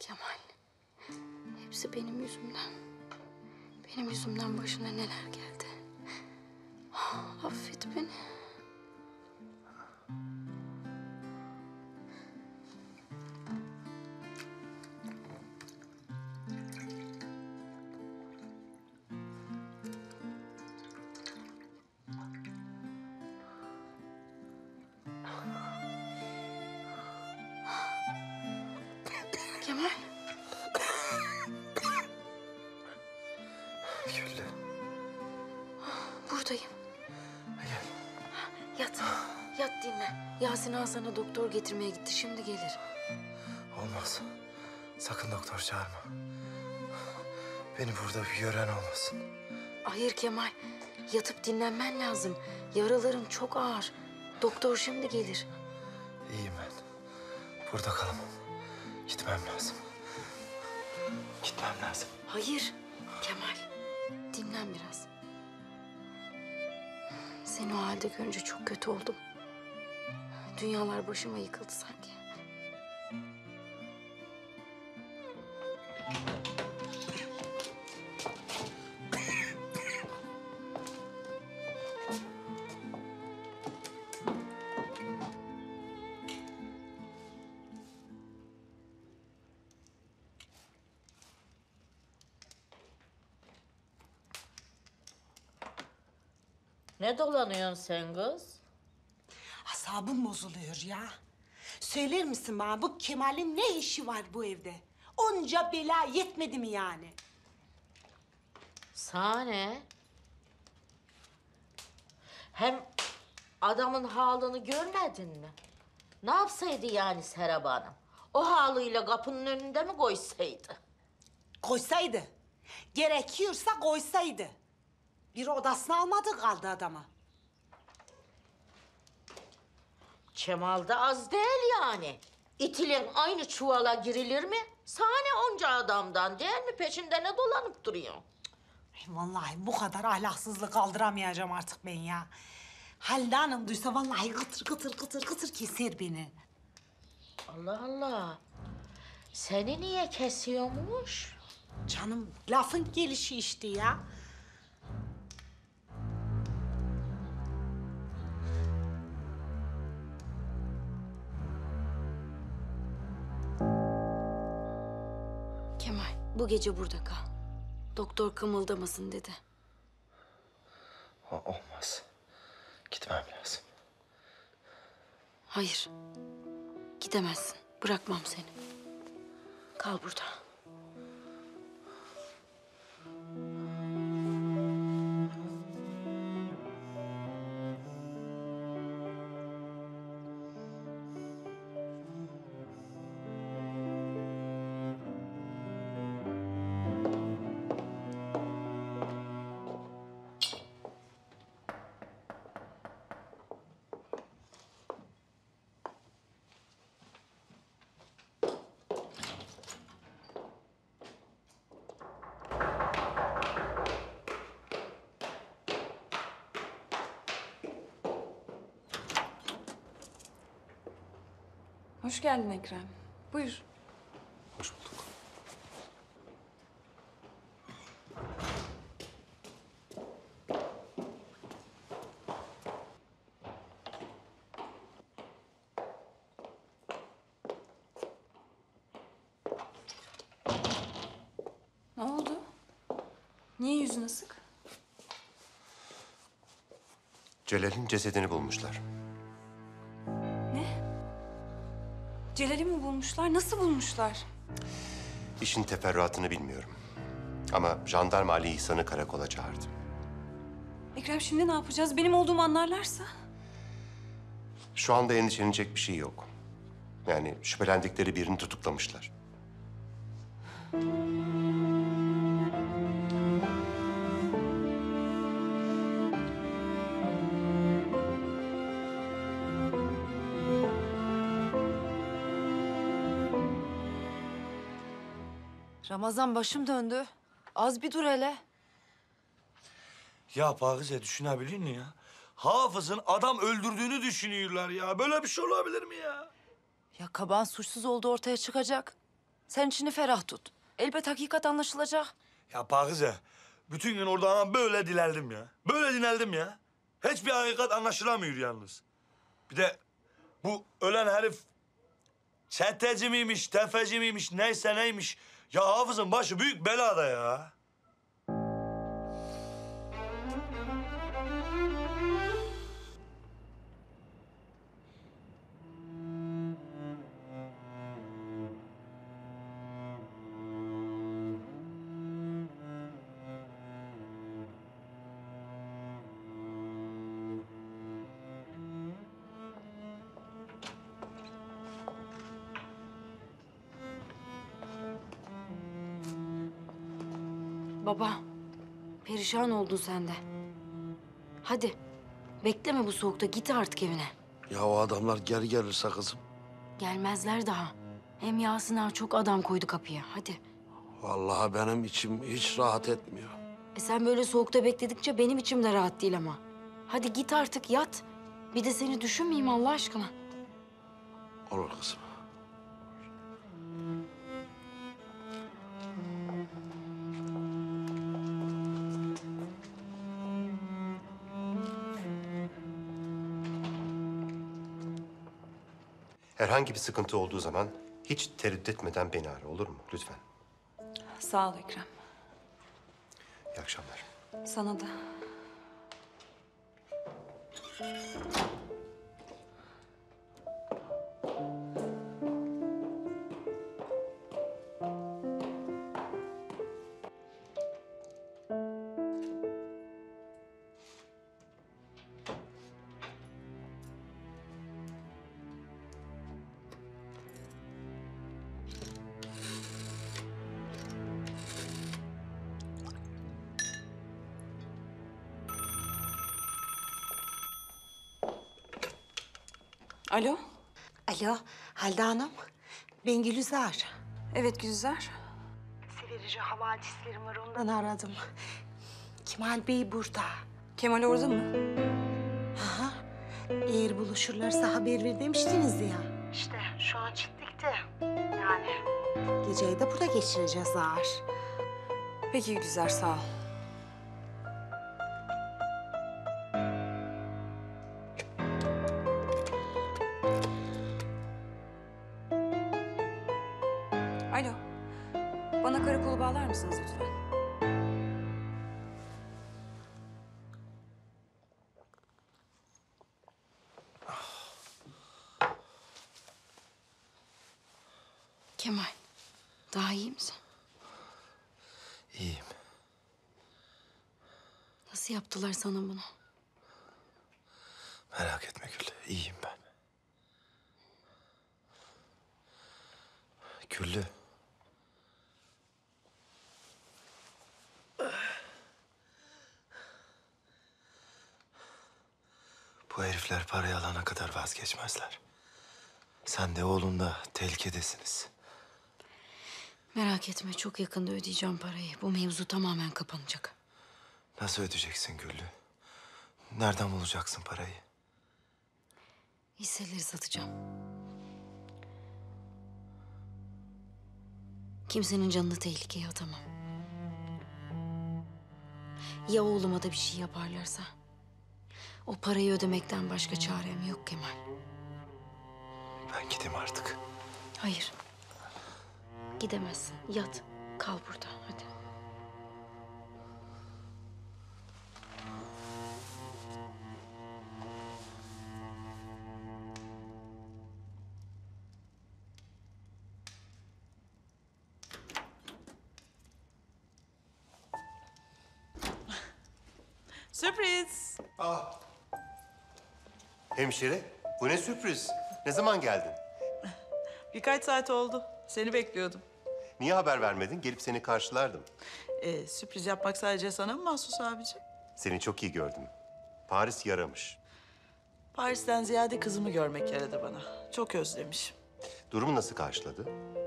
Kemal, hepsi benim yüzümden. Benim yüzümden başına neler geldi. Affet beni. Kemal. Güllü. Buradayım. Yat. Yat dinle. Yasin Ağa sana doktor getirmeye gitti. Şimdi gelir. Olmaz. Sakın doktor çağırma. Beni burada bir gören olmasın. Hayır Kemal. Yatıp dinlenmen lazım. Yaraların çok ağır. Doktor şimdi gelir. İyiyim ben. Burada kalamam. Gitmem lazım. Gitmem lazım. Hayır Kemal. Dinlen biraz. Seni o halde görünce çok kötü oldum. Dünyalar başıma yıkıldı sanki. Ne dolanıyorsun sen kız? Asabım bozuluyor ya. Söyler misin bana bu Kemal'in ne işi var bu evde? Onca bela yetmedi mi yani? Sana ne? Hem adamın halını görmedin mi? Ne yapsaydı yani Serap Hanım? O halıyla kapının önünde mi koysaydı? Koysaydı. Gerekiyorsa koysaydı. Bir odasını almadı kaldı adama. Kemal da az değil yani. İtilin aynı çuvala girilir mi? Sana ne onca adamdan değil mi? Peşinde ne dolanıp duruyor? Vallahi bu kadar ahlaksızlık kaldıramayacağım artık ben ya. Halide Hanım duysa vallahi kıtır kıtır kıtır kıtır keser beni. Allah Allah. Seni niye kesiyormuş? Canım lafın gelişi işte ya. Kemal, bu gece burada kal. Doktor kımıldamasın dedi. Olmaz. Gitmem lazım. Hayır. Gidemezsin. Bırakmam seni. Kal burada. Hoş geldin Ekrem. Buyur. Hoş bulduk. Ne oldu? Niye yüzün asık? Celal'in cesedini bulmuşlar. Celal'i mi bulmuşlar? Nasıl bulmuşlar? İşin teferruatını bilmiyorum. Ama jandarma Ali İhsan'ı karakola çağırdı. Ekrem şimdi ne yapacağız? Benim olduğumu anlarlarsa? Şu anda endişelenecek bir şey yok. Yani şüphelendikleri birini tutuklamışlar. Ramazan başım döndü. Az bir dur hele. Ya Pakize düşünebiliyor musun ya? Hafız'ın adam öldürdüğünü düşünüyorlar ya. Böyle bir şey olabilir mi ya? Ya Kaban suçsuz olduğu ortaya çıkacak. Sen içini ferah tut. Elbet hakikat anlaşılacak. Ya Pakize, bütün gün orada ama böyle dilerdim ya. Böyle dineldim ya. Hiçbir hakikat anlaşılamıyor yalnız. Bir de bu ölen herif çeteci miymiş, tefeci miymiş, neyse neymiş. Ya Hafız'ın başı büyük belada ya. Baba, perişan oldun sen de. Hadi, bekleme bu soğukta. Git artık evine. Ya o adamlar geri gelirse kızım. Gelmezler daha. Hem Yasin ağa çok adam koydu kapıya. Hadi. Vallahi benim içim hiç rahat etmiyor. Sen böyle soğukta bekledikçe benim içim de rahat değil ama. Hadi git artık yat. Bir de seni düşünmeyeyim Allah aşkına. Olur kızım. Herhangi bir sıkıntı olduğu zaman hiç tereddüt etmeden beni ara, olur mu? Lütfen. Sağ ol Ekrem. İyi akşamlar. Sana da. Alo. Alo, Halide Hanım. Ben Gülizar. Evet Gülizar. Severici havadislerim var, ondan aradım. Kemal Bey burada. Kemal orada mı? Aha. Eğer buluşurlarsa haber ver demiştiniz ya. İşte şu an Çitlik'te. Yani geceyi de burada geçireceğiz ağır. Peki Gülizar, sağ ol. Alo. Bana karakolu bağlar mısınız lütfen? Kemal, daha iyi misin? İyiyim. Nasıl yaptılar sana bunu? Merak etme Güllü, iyiyim ben. Güllü. Bu herifler parayı alana kadar vazgeçmezler. Sen de oğlun da tehlikedesiniz. Merak etme, çok yakında ödeyeceğim parayı. Bu mevzu tamamen kapanacak. Nasıl ödeyeceksin Güllü? Nereden bulacaksın parayı? Hisseleri satacağım. Kimsenin canını tehlikeye atamam. Ya oğluma da bir şey yaparlarsa? O parayı ödemekten başka çarem yok Kemal. Ben gideyim artık. Hayır. Gidemezsin. Yat. Kal burada. Hadi. Sürpriz. Hemşire, bu ne sürpriz? Ne zaman geldin? Birkaç saat oldu. Seni bekliyordum. Niye haber vermedin? Gelip seni karşılardım. Sürpriz yapmak sadece sana mı mahsus abicim? Seni çok iyi gördüm. Paris yaramış. Paris'ten ziyade kızımı görmek yaradı bana. Çok özlemiş. Durumu nasıl karşıladı?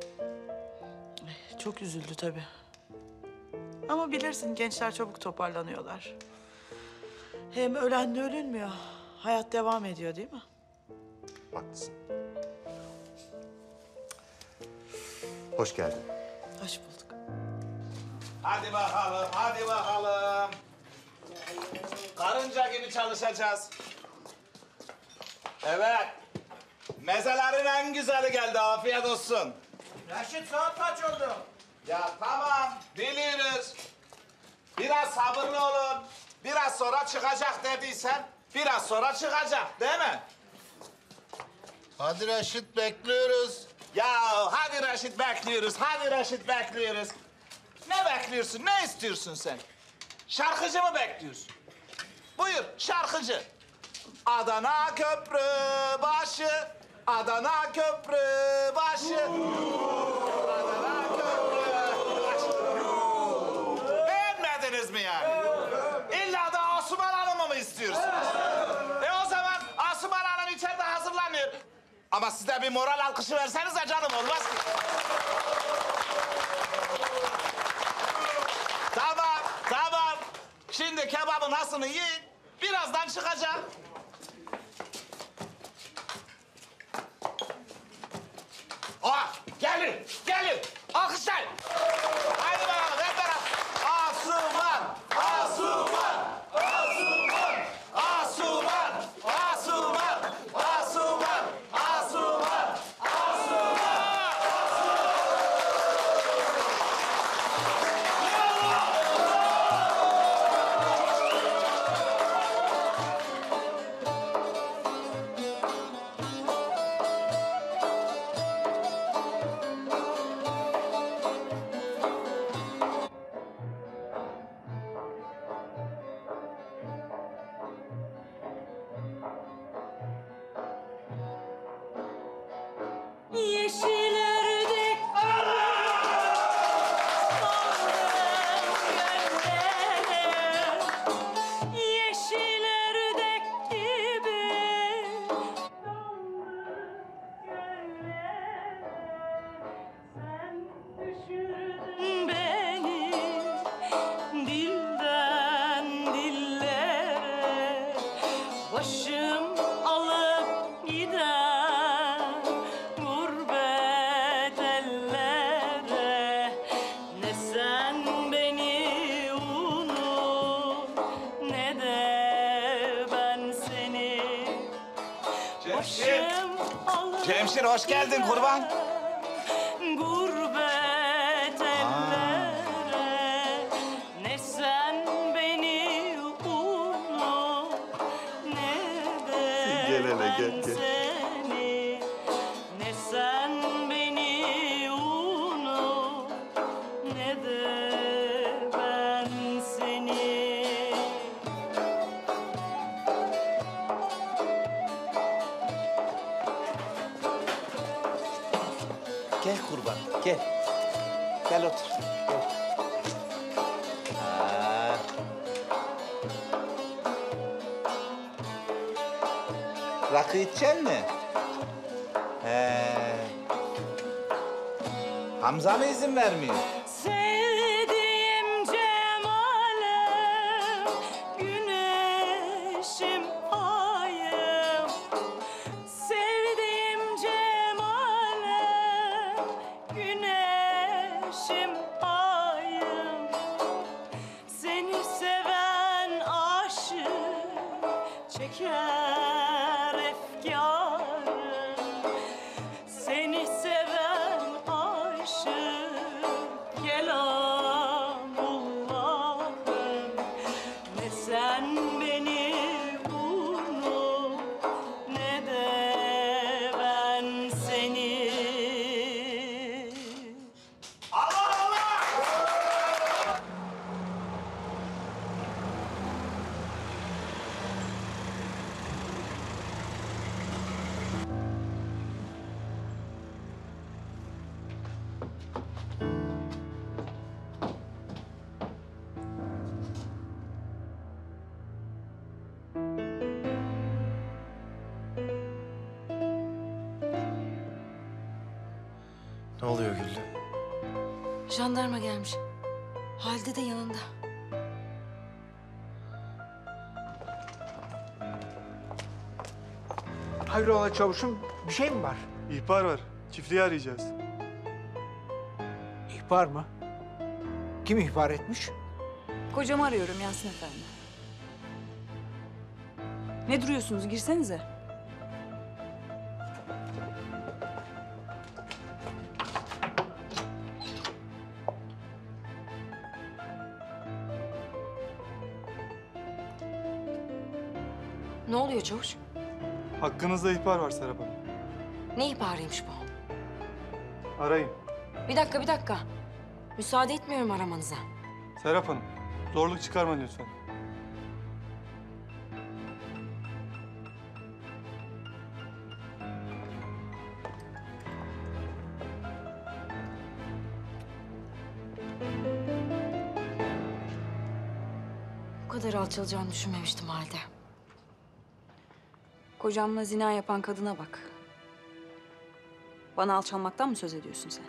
Çok üzüldü tabii. Ama bilirsin gençler çabuk toparlanıyorlar. Hem ölenle ölünmüyor. Hayat devam ediyor değil mi? Haklısın. Hoş geldin. Hoş bulduk. Hadi bakalım, hadi bakalım. Karınca gibi çalışacağız. Evet. Mezelerin en güzeli geldi, afiyet olsun. Reşit saat kaç oldu? Ya tamam, biliyoruz. Biraz sabırlı olun. Biraz sonra çıkacak dediysen, biraz sonra çıkacak, değil mi? Hadi Reşit bekliyoruz. Ya hadi Reşit bekliyoruz, hadi Reşit bekliyoruz. Ne bekliyorsun, ne istiyorsun sen? Şarkıcı mı bekliyorsun? Buyur, şarkıcı. Adana köprü başı, Adana köprü başı. Adana köprü başı. Beğenmediniz mi yani? İlla da Asuman Hanım'ı mı istiyorsunuz? O zaman Asuman Hanım içeride hazırlanıyor. Ama siz de bir moral alkışı versenize canım, olmaz ki. Tamam, tamam. Şimdi kebabın hasını yiyin. Birazdan çıkacak. Gelin, gelin. Alkışlayın. Haydi bakalım hep beraber. Asuman, Asuman, Asuman, Asuman, Asuman, Asuman, Asuman, Asuman. Yeşil ördek yeşil ördek gibi sen düşürdün beni dilden dillere başım alıp gider gurbet ellere. Ne sen beni unut ne de ben seni. Başım alıp Cemşir hoş geldin kurban. gurbet ellere. Ne sen beni unut ne de Gel hele, ben gel, gel. seni. Ne sen beni unut ne de ben seni. Gel kurban, gel. Gel otur. Gel. Ha. Rakı içecek mi? Hamza mı izin vermiyor? Sevdiğim cemalem, güneşim ayım. Sevdiğim cemalem, güneşim ayım. Seni seven aşık çeker efkarım. Seni seven aşık kelamullahım. Ne sen beni unut ne de ben seni. Ne oluyor Güllü? Jandarma gelmiş. Halide de yanında. Hayrola çavuşum, bir şey mi var? İhbar var. Çiftliği arayacağız. İhbar mı? Kim ihbar etmiş? Kocamı arıyorum Yasin Efendi. Ne duruyorsunuz? Girsenize. Ne oluyor Çavuş? Hakkınızda ihbar var Serap Hanım. Ne ihbarıymış bu? Arayın. Bir dakika. Müsaade etmiyorum aramanıza. Serap Hanım, zorluk çıkarmayın lütfen. Bu kadar alçalacağını düşünmemiştim halde. Kocamla zina yapan kadına bak. Bana alçalmaktan mı söz ediyorsun sen?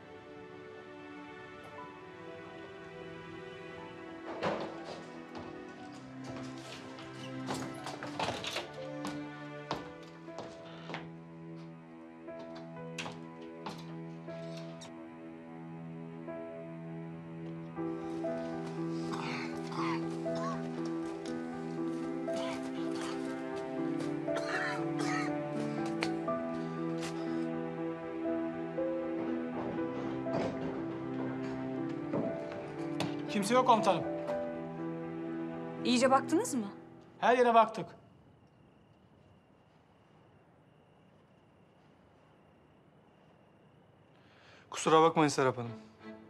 Kimse yok komutanım. İyice baktınız mı? Her yere baktık. Kusura bakmayın Serap Hanım.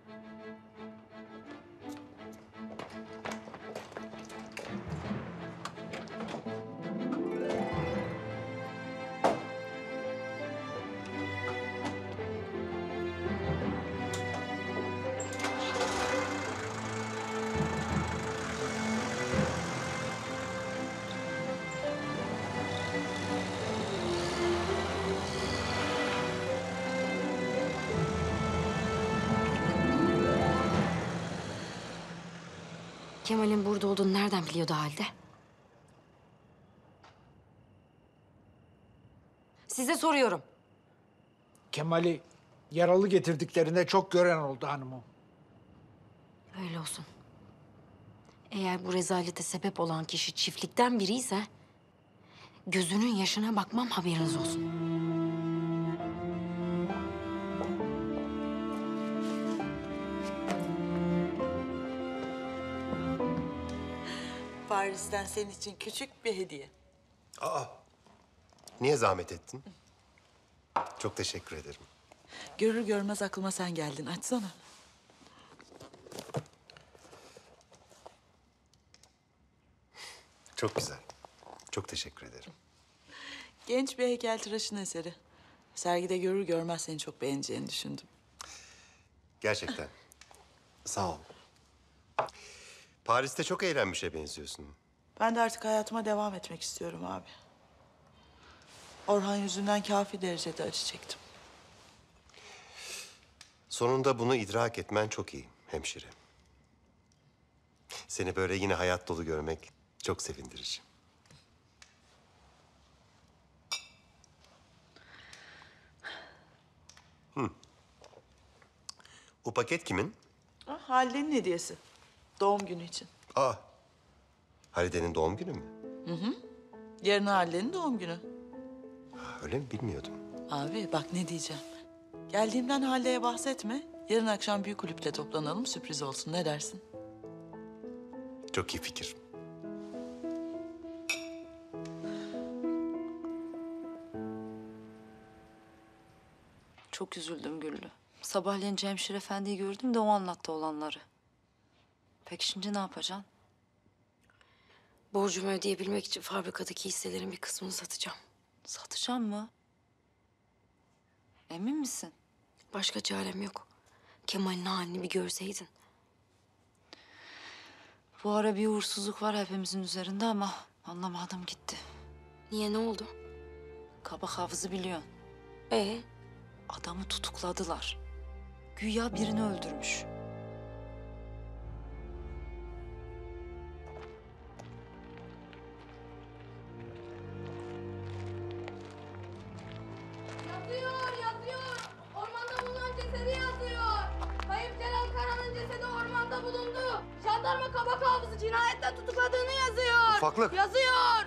Kemal'in burada olduğunu nereden biliyordu halde? Size soruyorum. Kemal'i yaralı getirdiklerinde çok gören oldu hanımım. Öyle olsun. Eğer bu rezalete sebep olan kişi çiftlikten biriyse... gözünün yaşına bakmam, haberiniz olsun. Paris'ten senin için küçük bir hediye. Aa, niye zahmet ettin? Çok teşekkür ederim. Görür görmez aklıma sen geldin. Açsana. Çok güzel. Çok teşekkür ederim. Genç bir heykeltıraşın eseri. Sergide görür görmez seni çok beğeneceğini düşündüm. Gerçekten. Sağ ol. Paris'te çok eğlenmişe benziyorsun. Ben de artık hayatıma devam etmek istiyorum abi. Orhan yüzünden kafi derecede acı çektim. Sonunda bunu idrak etmen çok iyi hemşire. Seni böyle yine hayat dolu görmek çok sevindirici. O paket kimin? Halide'nin hediyesi. Doğum günü için. Aa, Halide'nin doğum günü mü? Hı hı. Yarın Halide'nin doğum günü. Öyle mi, bilmiyordum. Abi bak ne diyeceğim. Geldiğimden Halide'ye bahsetme. Yarın akşam büyük kulüpte toplanalım, sürpriz olsun. Ne dersin? Çok iyi fikir. Çok üzüldüm Güllü. Sabahleyin Cemşir Efendi'yi gördüm de o anlattı olanları. Peki şimdi ne yapacaksın? Borcumu ödeyebilmek için fabrikadaki hisselerin bir kısmını satacağım. Satacağım mı? Emin misin? Başka çarem yok. Kemal'in halini bir görseydin. Bu ara bir uğursuzluk var hepimizin üzerinde ama anlamadım gitti. Niye, ne oldu? Kabak Hafız'ı biliyorsun. Ee? Adamı tutukladılar. Güya birini öldürmüş. Yazıyor. Ormanda bulunan cesedi yazıyor. Kayıp cesedi ormanda bulundu. Jandarma kabak hafızı cinayetle tutukladığını yazıyor. Ufaklık. Yazıyor.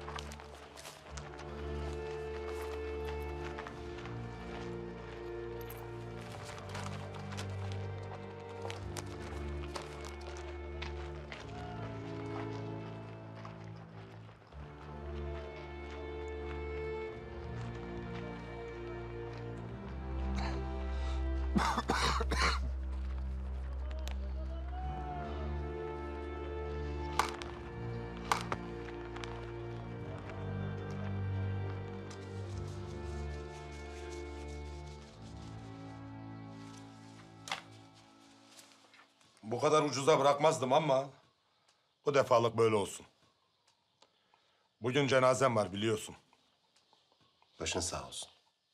Bu kadar ucuza bırakmazdım ama bu defalık böyle olsun. Bugün cenazem var biliyorsun. Başın sağ olsun.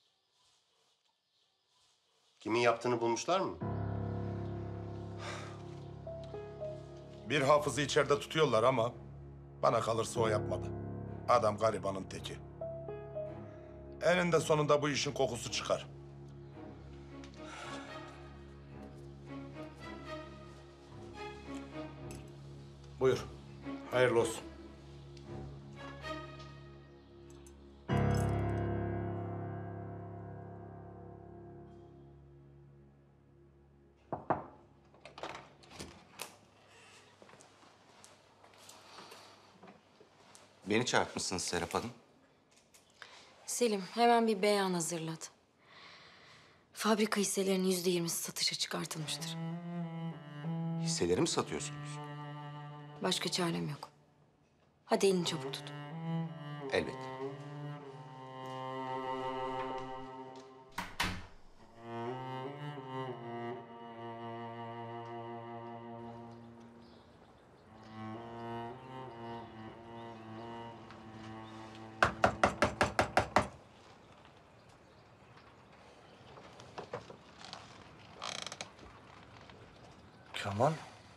Kimin yaptığını bulmuşlar mı? Bir hafızı içeride tutuyorlar ama bana kalırsa o yapmadı. Adam garibanın teki. Eninde sonunda bu işin kokusu çıkar. Buyur. Hayırlı olsun. Beni çağırtmışsınız Serap Hanım. Selim hemen bir beyan hazırladı. Fabrika hisselerinin %20'si satışa çıkartılmıştır. Hisseleri mi satıyorsunuz? Başka çarem yok. Hadi elini çabuk tut. Elbette. Kemal.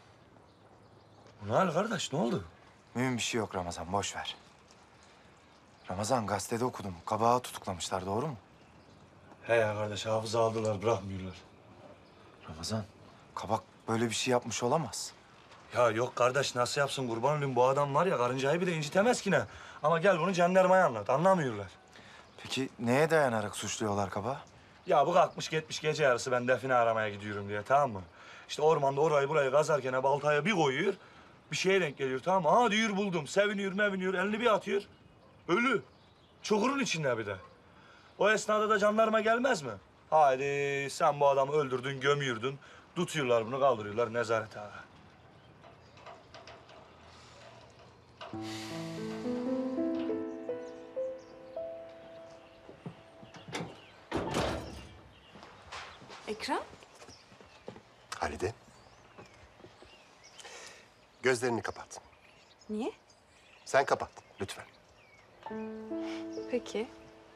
Ne hal kardeş, ne oldu? Mühim bir şey yok Ramazan, boş ver. Ramazan, gazetede okudum. Kabağı tutuklamışlar, doğru mu? He ya kardeş, hafıza aldılar, bırakmıyorlar. Ramazan, Kabak böyle bir şey yapmış olamaz. Ya yok kardeş, nasıl yapsın kurban olayım? Bu adam var ya, karıncayı bile incitemez ki ne? Ama gel bunu jandarmaya anlat, anlamıyorlar. Peki neye dayanarak suçluyorlar Kabağı? Ya bu kalkmış gitmiş gece yarısı ben define aramaya gidiyorum diye, tamam mı? İşte ormanda orayı burayı kazarken baltaya bir koyuyor, bir şeye denk geliyor, tamam mı? Ha diyor buldum, seviniyor meviniyor, elini bir atıyor. Ölü. Çukurun içinde bir de. O esnada da jandarma gelmez mi? Haydi sen bu adamı öldürdün, gömüyordun. Tutuyorlar bunu, kaldırıyorlar nezarete ağa. Ekrem? Halide. Gözlerini kapat. Niye? Sen kapat lütfen. Peki.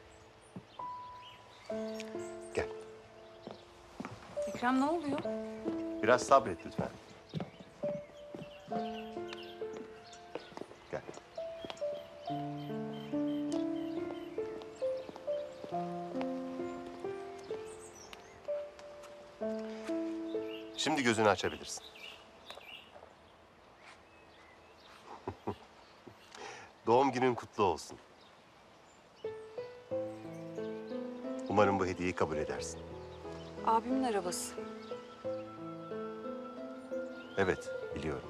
Gel. Ekrem ne oluyor? Biraz sabret lütfen. Gel. Şimdi gözünü açabilirsin. Doğum günün kutlu olsun. Umarım bu hediyeyi kabul edersin. Abimin arabası. Evet, biliyorum.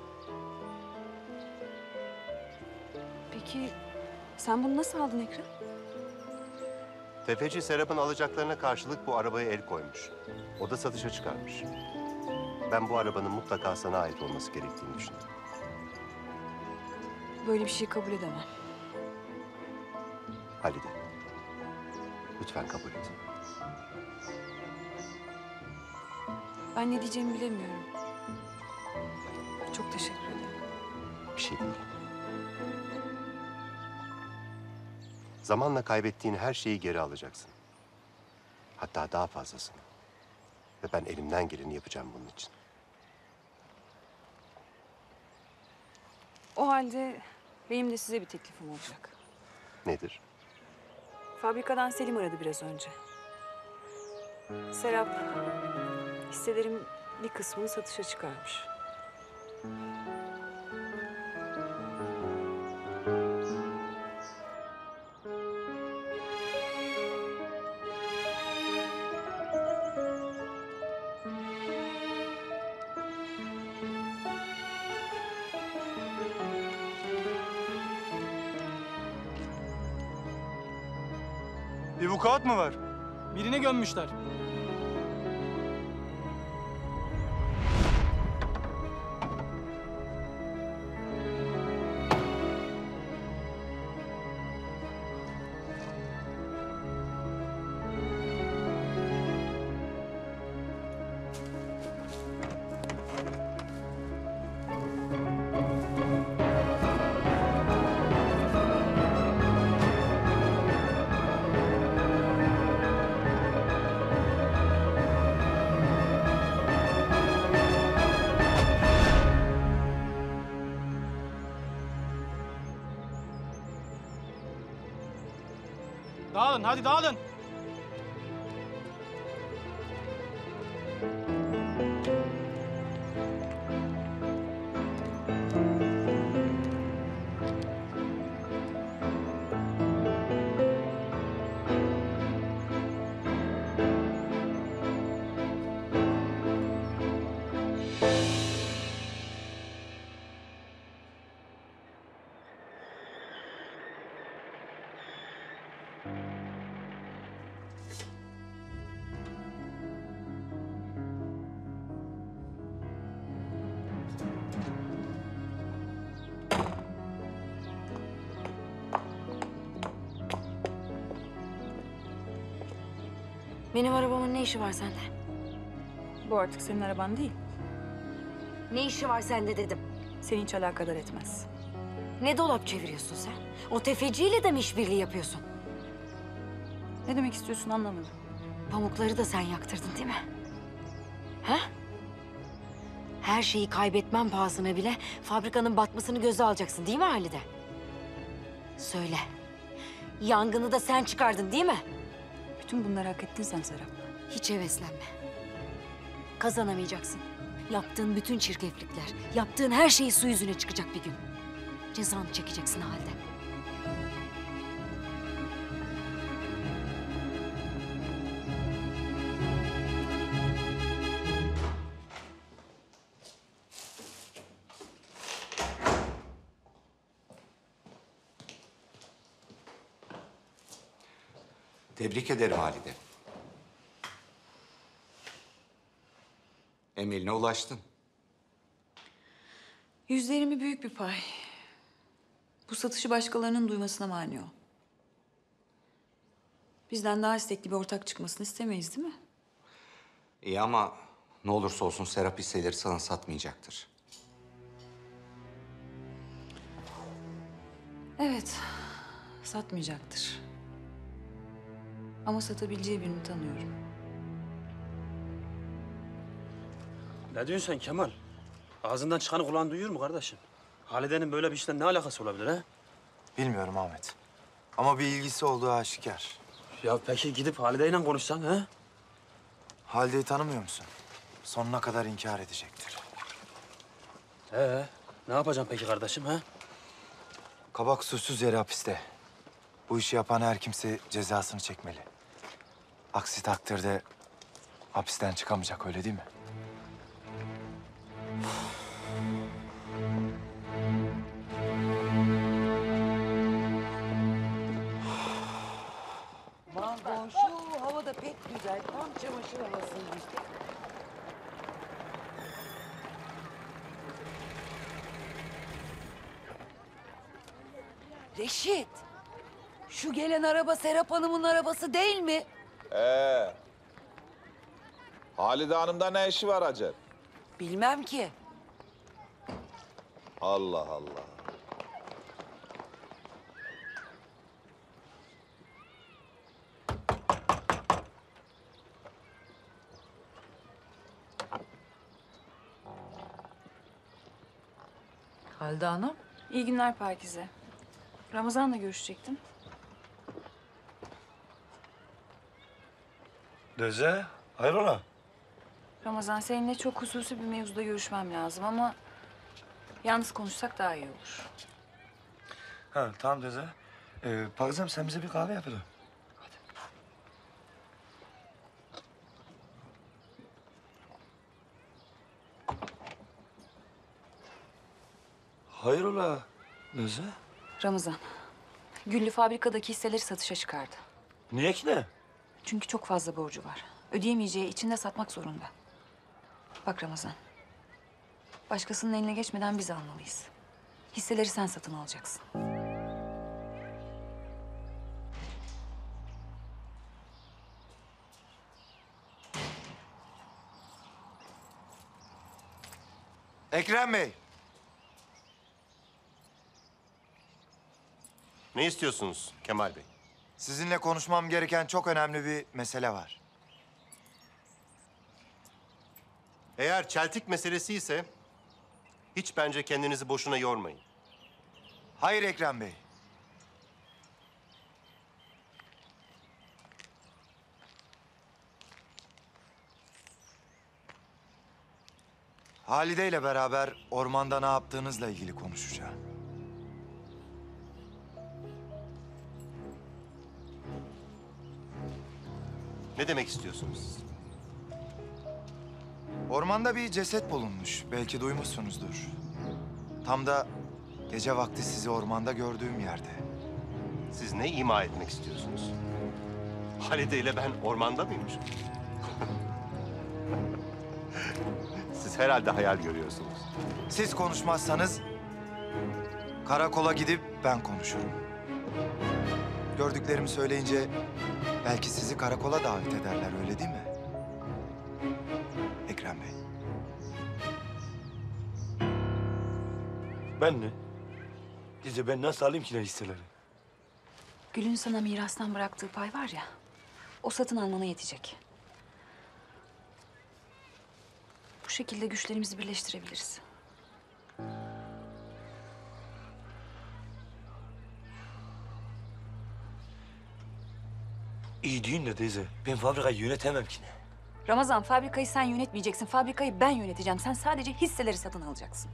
Peki sen bunu nasıl aldın Ekrem? Tefeci Serap'ın alacaklarına karşılık bu arabaya el koymuş. O da satışa çıkarmış. Ben bu arabanın mutlaka sana ait olması gerektiğini düşünüyorum. Böyle bir şey kabul edemem. Halide, lütfen kabul et. Ben ne diyeceğimi bilemiyorum. Çok teşekkür ederim. Bir şey değil. Zamanla kaybettiğin her şeyi geri alacaksın. Hatta daha fazlasını. Ve ben elimden geleni yapacağım bunun için. O halde benim de size bir teklifim olacak. Nedir? Fabrikadan Selim aradı biraz önce. Serap, hisselerim bir kısmını satışa çıkarmış. Bir vukuat mı var? Birini gömmüşler. Dağılın, hadi dağılın. Benim arabamın ne işi var sende? Bu artık senin araban değil. Ne işi var sende dedim. Seni hiç alakadar etmez. Ne dolap çeviriyorsun sen? O tefeciyle de mi işbirliği yapıyorsun? Ne demek istiyorsun anlamadım. Pamukları da sen yaktırdın değil mi? Ha? Her şeyi kaybetmem pahasına bile fabrikanın batmasını göze alacaksın değil mi Halide? Söyle. Yangını da sen çıkardın değil mi? Bütün bunları hak ettin sen Serap. Hiç heveslenme. Kazanamayacaksın. Yaptığın bütün çirkeflikler, yaptığın her şey su yüzüne çıkacak bir gün. Cezanı çekeceksin Halide. Tebrik ederim Halide. Emeline ulaştın. %20 büyük bir pay. Bu satışı başkalarının duymasına mani ol. Bizden daha istekli bir ortak çıkmasını istemeyiz değil mi? İyi ama ne olursa olsun Serap hisseleri sana satmayacaktır. Evet, satmayacaktır. Ama satabileceği birini tanıyorum. Ne diyorsun sen Kemal? Ağzından çıkanı kulağın duyuyor mu kardeşim? Halide'nin böyle bir işle ne alakası olabilir ha? Bilmiyorum Ahmet. Ama bir ilgisi olduğu aşikar. Ya peki gidip Halide'yle konuşsan ha? Halide'yi tanımıyor musun? Sonuna kadar inkar edecektir. Ne yapacağım peki kardeşim ha? Kabak suçsuz yere hapiste. Bu işi yapan her kimse cezasını çekmeli. Aksi takdirde hapisten çıkamayacak, öyle değil mi? Aman şu hava da pek güzel. Tam çamaşır havasıymış. Reşit, şu gelen araba Serap Hanım'ın arabası değil mi? Halide Hanım'da ne işi var Hacer? Bilmem ki. Allah Allah. Halide Hanım. İyi günler Pakize. Ramazan'la görüşecektim. Deze, hayrola? Ramazan, seninle çok hususi bir mevzuda görüşmem lazım ama yalnız konuşsak daha iyi olur. Ha tamam teyze. Pakizem sen bize bir kahve yap hele. Hayrola Neze? Ramazan, Güllü fabrikadaki hisseleri satışa çıkardı. Niye ki ne? Çünkü çok fazla borcu var. Ödeyemeyeceği için de satmak zorunda. Bak Ramazan, başkasının eline geçmeden biz almalıyız. Hisseleri sen satın alacaksın. Ekrem Bey. Ne istiyorsunuz Kemal Bey? Sizinle konuşmam gereken çok önemli bir mesele var. Eğer çeltik meselesi ise hiç bence kendinizi boşuna yormayın. Hayır Ekrem Bey. Halide ile beraber ormanda ne yaptığınızla ilgili konuşacağım. Ne demek istiyorsunuz? Ormanda bir ceset bulunmuş. Belki duymuşsunuzdur. Tam da gece vakti sizi ormanda gördüğüm yerde. Siz ne ima etmek istiyorsunuz? Halide ile ben ormanda mıymışım? Siz herhalde hayal görüyorsunuz. Siz konuşmazsanız karakola gidip ben konuşurum. Gördüklerimi söyleyince belki sizi karakola davet ederler, öyle değil mi? Ekrem Bey. Ben ne? Dize ben nasıl alayım ki ne hisseleri? Gül'ün sana mirastan bıraktığı pay var ya, o satın almana yetecek. Bu şekilde güçlerimizi birleştirebiliriz. İyi deyin de teyze. Ben fabrikayı yönetemem ki ne? Ramazan, fabrikayı sen yönetmeyeceksin. Fabrikayı ben yöneteceğim. Sen sadece hisseleri satın alacaksın.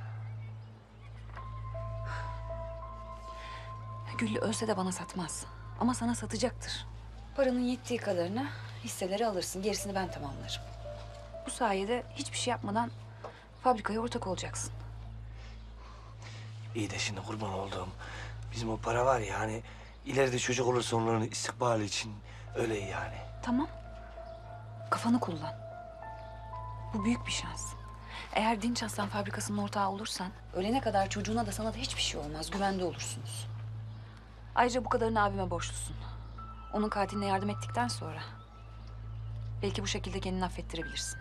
Güllü ölse de bana satmaz. Ama sana satacaktır. Paranın yettiği kadarını hisseleri alırsın. Gerisini ben tamamlarım. Bu sayede hiçbir şey yapmadan fabrikaya ortak olacaksın. İyi de şimdi kurban olduğum bizim o para var ya hani ileride çocuk olursa onların istikbali için öyle yani. Tamam. Kafanı kullan. Bu büyük bir şans. Eğer Dinç Aslan fabrikasının ortağı olursan ölene kadar çocuğuna da sana da hiçbir şey olmaz. Güvende olursunuz. Ayrıca bu kadarını abime borçlusun. Onun katiline yardım ettikten sonra belki bu şekilde kendini affettirebilirsin.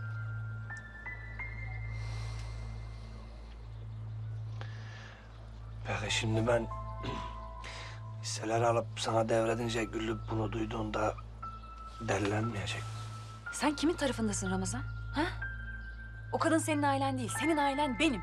Peki şimdi ben hisseleri alıp sana devredince Güllü bunu duyduğunda delilenmeyecek. Sen kimin tarafındasın Ramazan? Ha? O kadın senin ailen değil. Senin ailen benim.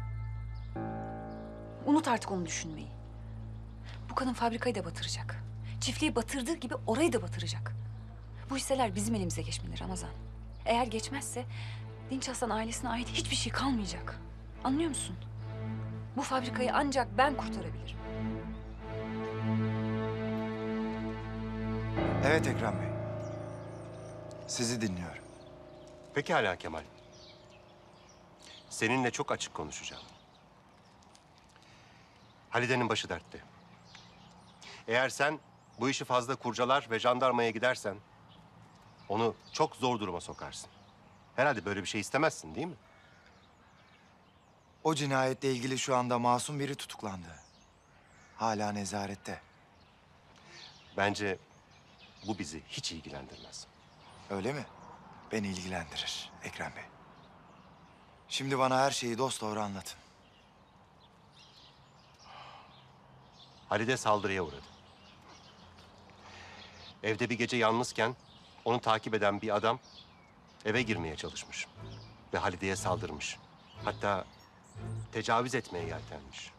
Unut artık onu düşünmeyi. Bu kadın fabrikayı da batıracak. Çiftliği batırdığı gibi orayı da batıracak. Bu hisseler bizim elimize geçmeli Ramazan. Eğer geçmezse Dinç Aslan ailesine ait hiçbir şey kalmayacak. Anlıyor musun? Bu fabrikayı ancak ben kurtarabilirim. Evet Ekrem Bey. Sizi dinliyorum. Pekala Kemal. Seninle çok açık konuşacağım. Halide'nin başı dertte. Eğer sen bu işi fazla kurcalar ve jandarmaya gidersen onu çok zor duruma sokarsın. Herhalde böyle bir şey istemezsin değil mi? O cinayetle ilgili şu anda masum biri tutuklandı. Hala nezarette. Bence bu bizi hiç ilgilendirmez. Öyle mi? Beni ilgilendirir Ekrem Bey. Şimdi bana her şeyi dosdoğru anlatın. Halide saldırıya uğradı. Evde bir gece yalnızken onu takip eden bir adam eve girmeye çalışmış. Ve Halide'ye saldırmış. Hatta tecavüz etmeye yeltenmiş.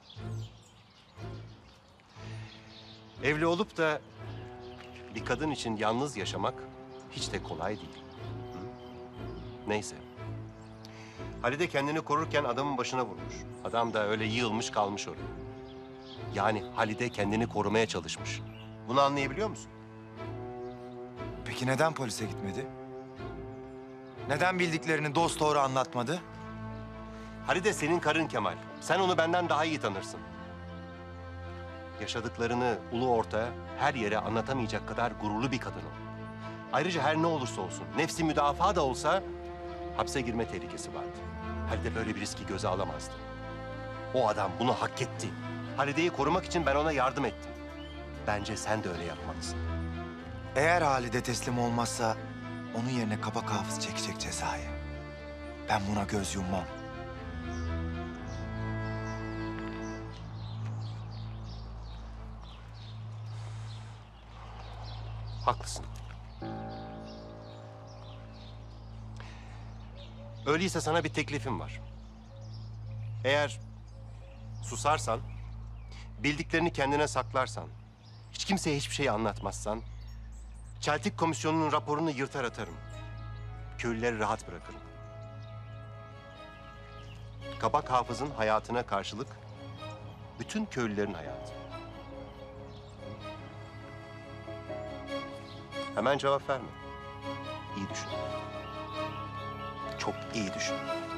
Evli olup da bir kadın için yalnız yaşamak hiç de kolay değil. Hı? neyse. Halide kendini korurken adamın başına vurmuş. Adam da öyle yığılmış kalmış oraya. Yani Halide kendini korumaya çalışmış. Bunu anlayabiliyor musun? Peki neden polise gitmedi? Neden bildiklerini dosdoğru anlatmadı? Halide senin karın Kemal. Sen onu benden daha iyi tanırsın. Yaşadıklarını ulu orta, her yere anlatamayacak kadar gururlu bir kadın o. Ayrıca her ne olursa olsun, nefsi müdafaa da olsa hapse girme tehlikesi vardı. Halide böyle bir riski göze alamazdı. O adam bunu hak etti. Halide'yi korumak için ben ona yardım ettim. Bence sen de öyle yapmalısın. Eğer Halide teslim olmazsa onun yerine kabak hafız çekecek cezayı. Ben buna göz yummam. Haklısın. Öyleyse sana bir teklifim var. Eğer susarsan, bildiklerini kendine saklarsan, hiç kimseye hiçbir şey anlatmazsan, Çeltik Komisyonu'nun raporunu yırtar atarım. Köylüleri rahat bırakırım. Kabak hafızın hayatına karşılık bütün köylülerin hayatı. Hemen cevap verme. İyi düşün. Çok iyi düşün.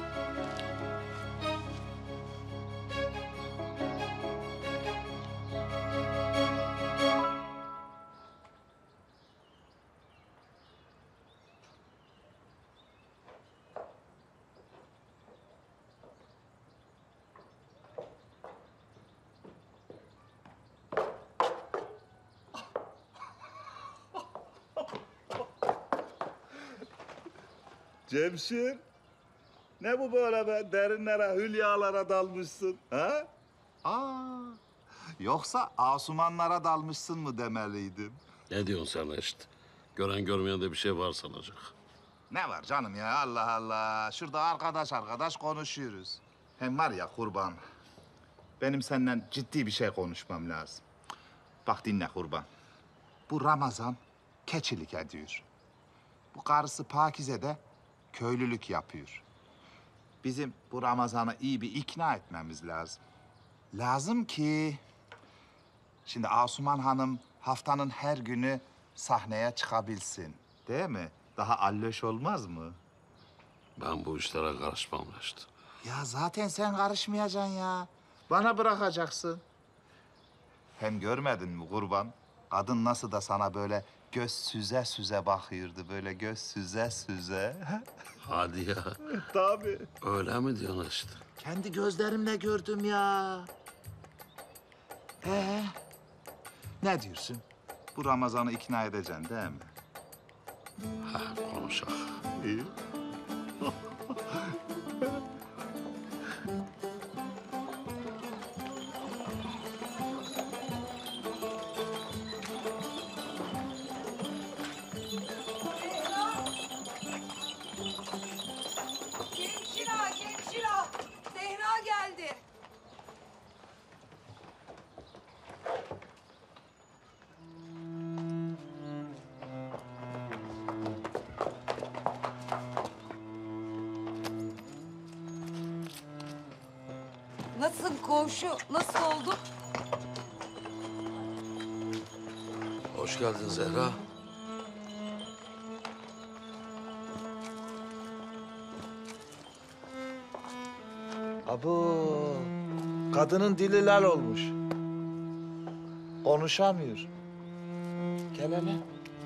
Cemşir, ne bu böyle be? Derinlere, hülyalara dalmışsın, ha? Yoksa Asumanlara dalmışsın mı demeliydim? Ne diyorsun sen işte? Gören görmeyen de bir şey var sanacak. Ne var canım ya, Allah Allah. Şurada arkadaş konuşuyoruz. Hem var ya kurban, benim seninle ciddi bir şey konuşmam lazım. Bak dinle kurban. Bu Ramazan keçilik ediyor. Bu karısı Pakize de köylülük yapıyor. Bizim bu Ramazan'ı iyi bir ikna etmemiz lazım. Lazım ki... Şimdi Asuman Hanım haftanın her günü sahneye çıkabilsin. Değil mi? Daha alloş olmaz mı? Ben bu işlere karışmam işte. Ya zaten sen karışmayacaksın ya. Bana bırakacaksın. Hem görmedin mi kurban? Kadın nasıl da sana böyle göz süze süze bakıyordu. Böyle göz süze süze. Hadi ya. Tabii. Öyle mi diyorsun işte? Kendi gözlerimle gördüm ya. Ne diyorsun? Bu Ramazan'ı ikna edeceksin değil mi? Ha, konuşak. İyi. Cemşira. Zehra geldi. Nasıl komşu? Nasıl oldu? Hoş geldin Zehra. Abo, kadının dili lal olmuş. Konuşamıyor. Gel hele.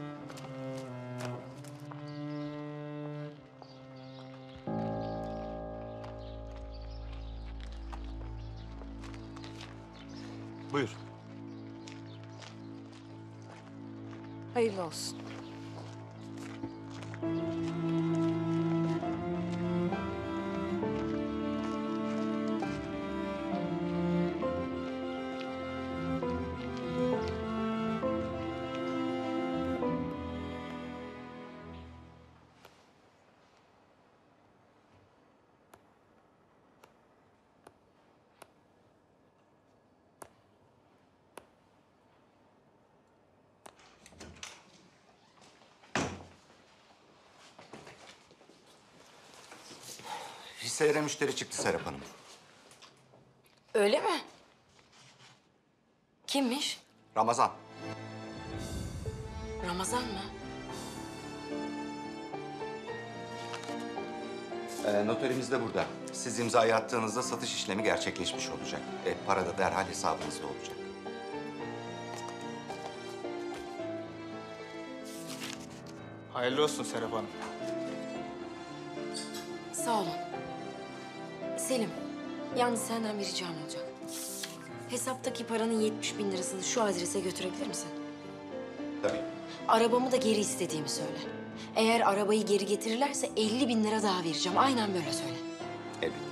Buyur. Hayırlı olsun. Seyre müşteri çıktı Serap Hanım. Öyle mi? Kimmiş? Ramazan. Ramazan mı? Noterimiz de burada. Siz imzayı attığınızda satış işlemi gerçekleşmiş olacak. Para da derhal hesabınızda olacak. Hayırlı olsun Serap Hanım. Sağ olun. Selim, yalnız senden bir ricam olacak. Hesaptaki paranın 70.000 lirasını şu adrese götürebilir misin? Tabii. Arabamı da geri istediğimi söyle. Eğer arabayı geri getirirlerse 50.000 lira daha vereceğim. Aynen böyle söyle. Elbette.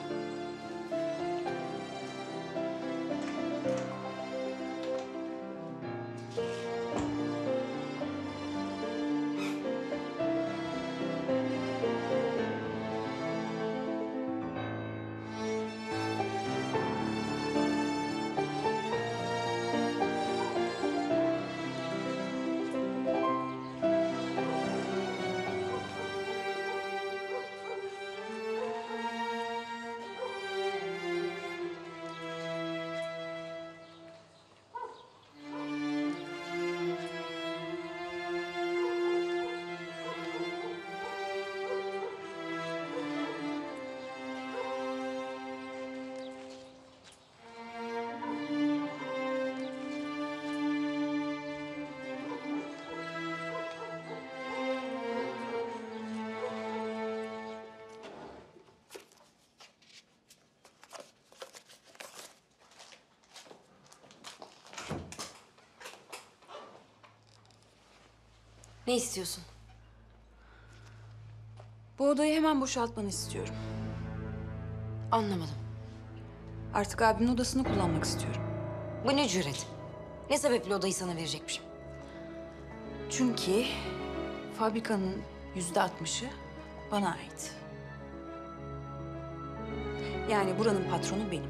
Ne istiyorsun? Bu odayı hemen boşaltmanı istiyorum. Anlamadım. Artık abimin odasını kullanmak istiyorum. Bu ne cüret? Ne sebeple odayı sana verecekmişim? Çünkü fabrikanın %60'ı bana ait. Yani buranın patronu benim.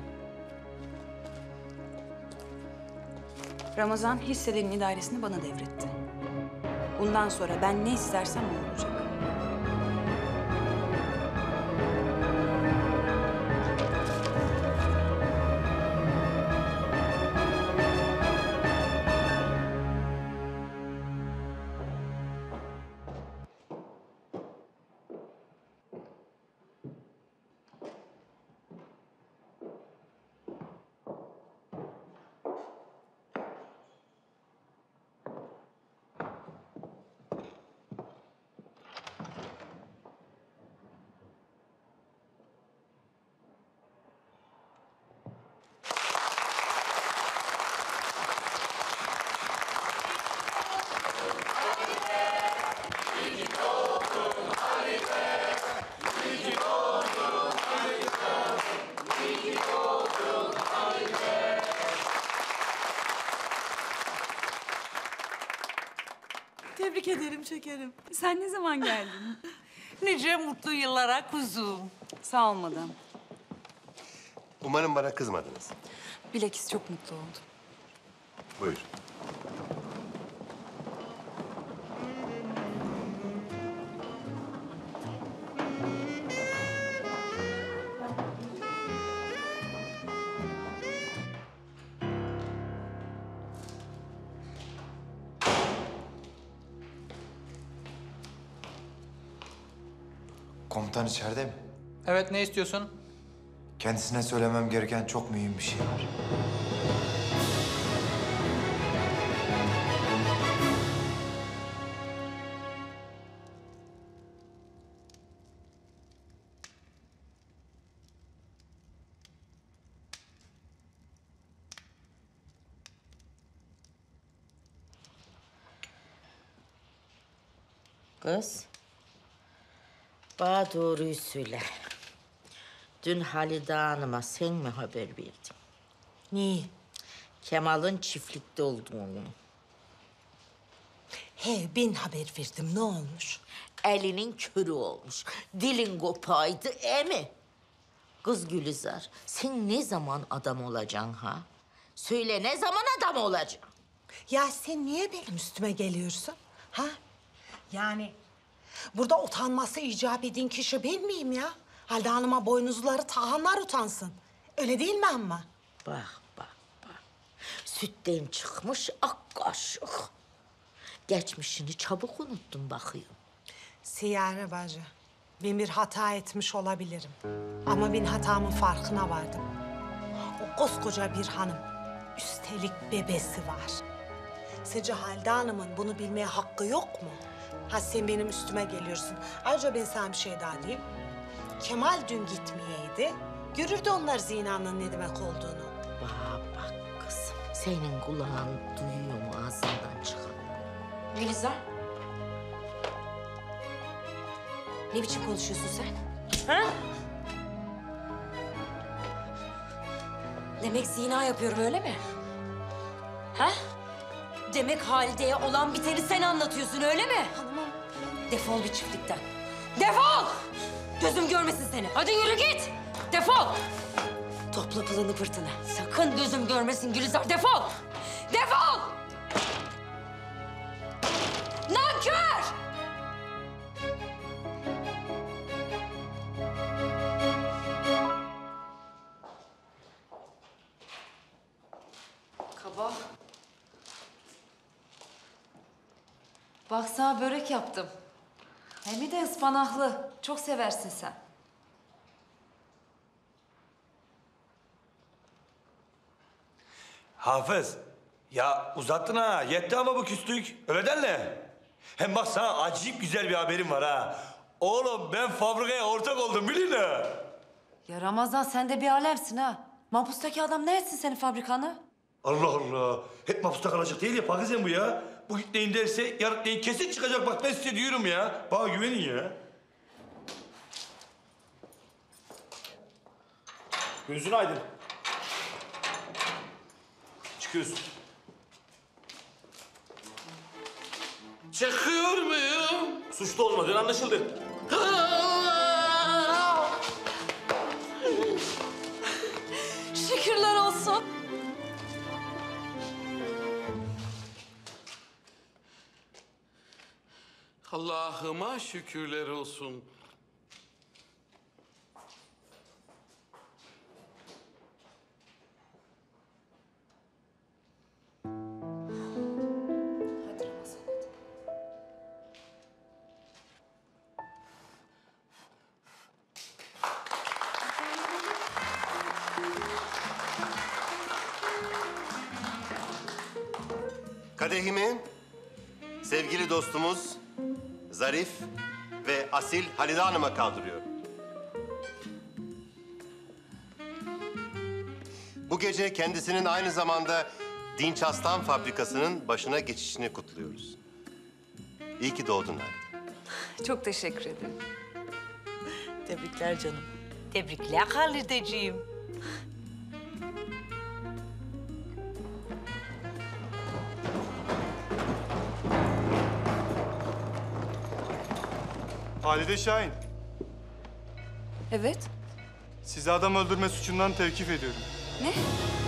Ramazan hisselerin idaresini bana devretti. Bundan sonra ben ne istersem o olacak. Tebrik ederim şekerim. Sen ne zaman geldin? Nice mutlu yıllara kuzum. Sağ ol madam. Umarım bana kızmadınız. Bilakis çok mutlu oldum. Buyur. Komutan içeride mi? Evet, ne istiyorsun? Kendisine söylemem gereken çok mühim bir şey var. Kız, bana doğruyu söyle. Dün Halide Hanım'a sen mi haber verdin? Niye? Kemal'ın çiftlikte olduğunu. He, ben haber verdim. Ne olmuş? Elinin körü olmuş. Dilin kopaydı, mi? Kız Gülizar, sen ne zaman adam olacaksın ha? Söyle, ne zaman adam olacaksın? Ya sen niye benim üstüme geliyorsun? Ha? Yani burada utanması icap eden kişi ben miyim ya? Halide Hanım'a boynuzları tahanlar utansın. Öyle değil mi ama? Bak. Sütten çıkmış ak kaşık. Geçmişini çabuk unuttun bakıyorum. Siyare bacı, ben bir hata etmiş olabilirim. Ama ben hatamın farkına vardım. O koskoca bir hanım, üstelik bebesi var. Sizce Halide Hanım'ın bunu bilmeye hakkı yok mu? Ha sen benim üstüme geliyorsun. Ayrıca ben sana bir şey daha diyeyim. Kemal dün gitmeyeydi. Görürdü onlar zinanın ne demek olduğunu. Bak kızım, senin kulağın duyuyor mu ağzından çıkan? Gülizar. Ne biçim konuşuyorsun sen? Ha? Demek zina yapıyorum öyle mi? Ha? Demek Halide'ye olan biteni sen anlatıyorsun öyle mi? Hanımım. Defol bir çiftlikten. Defol! Gözüm görmesin seni. Hadi yürü git. Defol! Topla pılını pırtını. Sakın gözüm görmesin Gülizar. Defol! Defol! Nankör! Kaba. Bak sana börek yaptım. Hem de ıspanaklı. Çok seversin sen. Hafız, ya uzattın ha. Yetti ama bu küslük. Öyle derle. Hem bak sana acayip güzel bir haberim var ha. Oğlum ben fabrikaya ortak oldum bilin ha. Ya Ramazan sen de bir alemsin ha. Mahpustaki adam ne etsin senin fabrikanı? Allah Allah. Hep mahpusta kalacak değil ya Pakizen bu ya. Bu gitmeyin derse yarın değil kesin çıkacak. Bak ben size diyorum ya. Bana güvenin ya. Gözün aydın. Çıkıyorsun. Çıkıyor muyum? Suçlu olmadığın anlaşıldı. Şükürler olsun. Allah'ıma şükürler olsun. Kadehimi sevgili dostumuz zarif ve asil Halide Hanım'a kaldırıyor. Bu gece kendisinin aynı zamanda Dinç Aslan Fabrikası'nın başına geçişini kutluyoruz. İyi ki doğdun Halide. Çok teşekkür ederim. Tebrikler canım. Tebrikler Halideciğim. Halide Şahin, Evet. sizi adam öldürme suçundan tevkif ediyorum. Ne?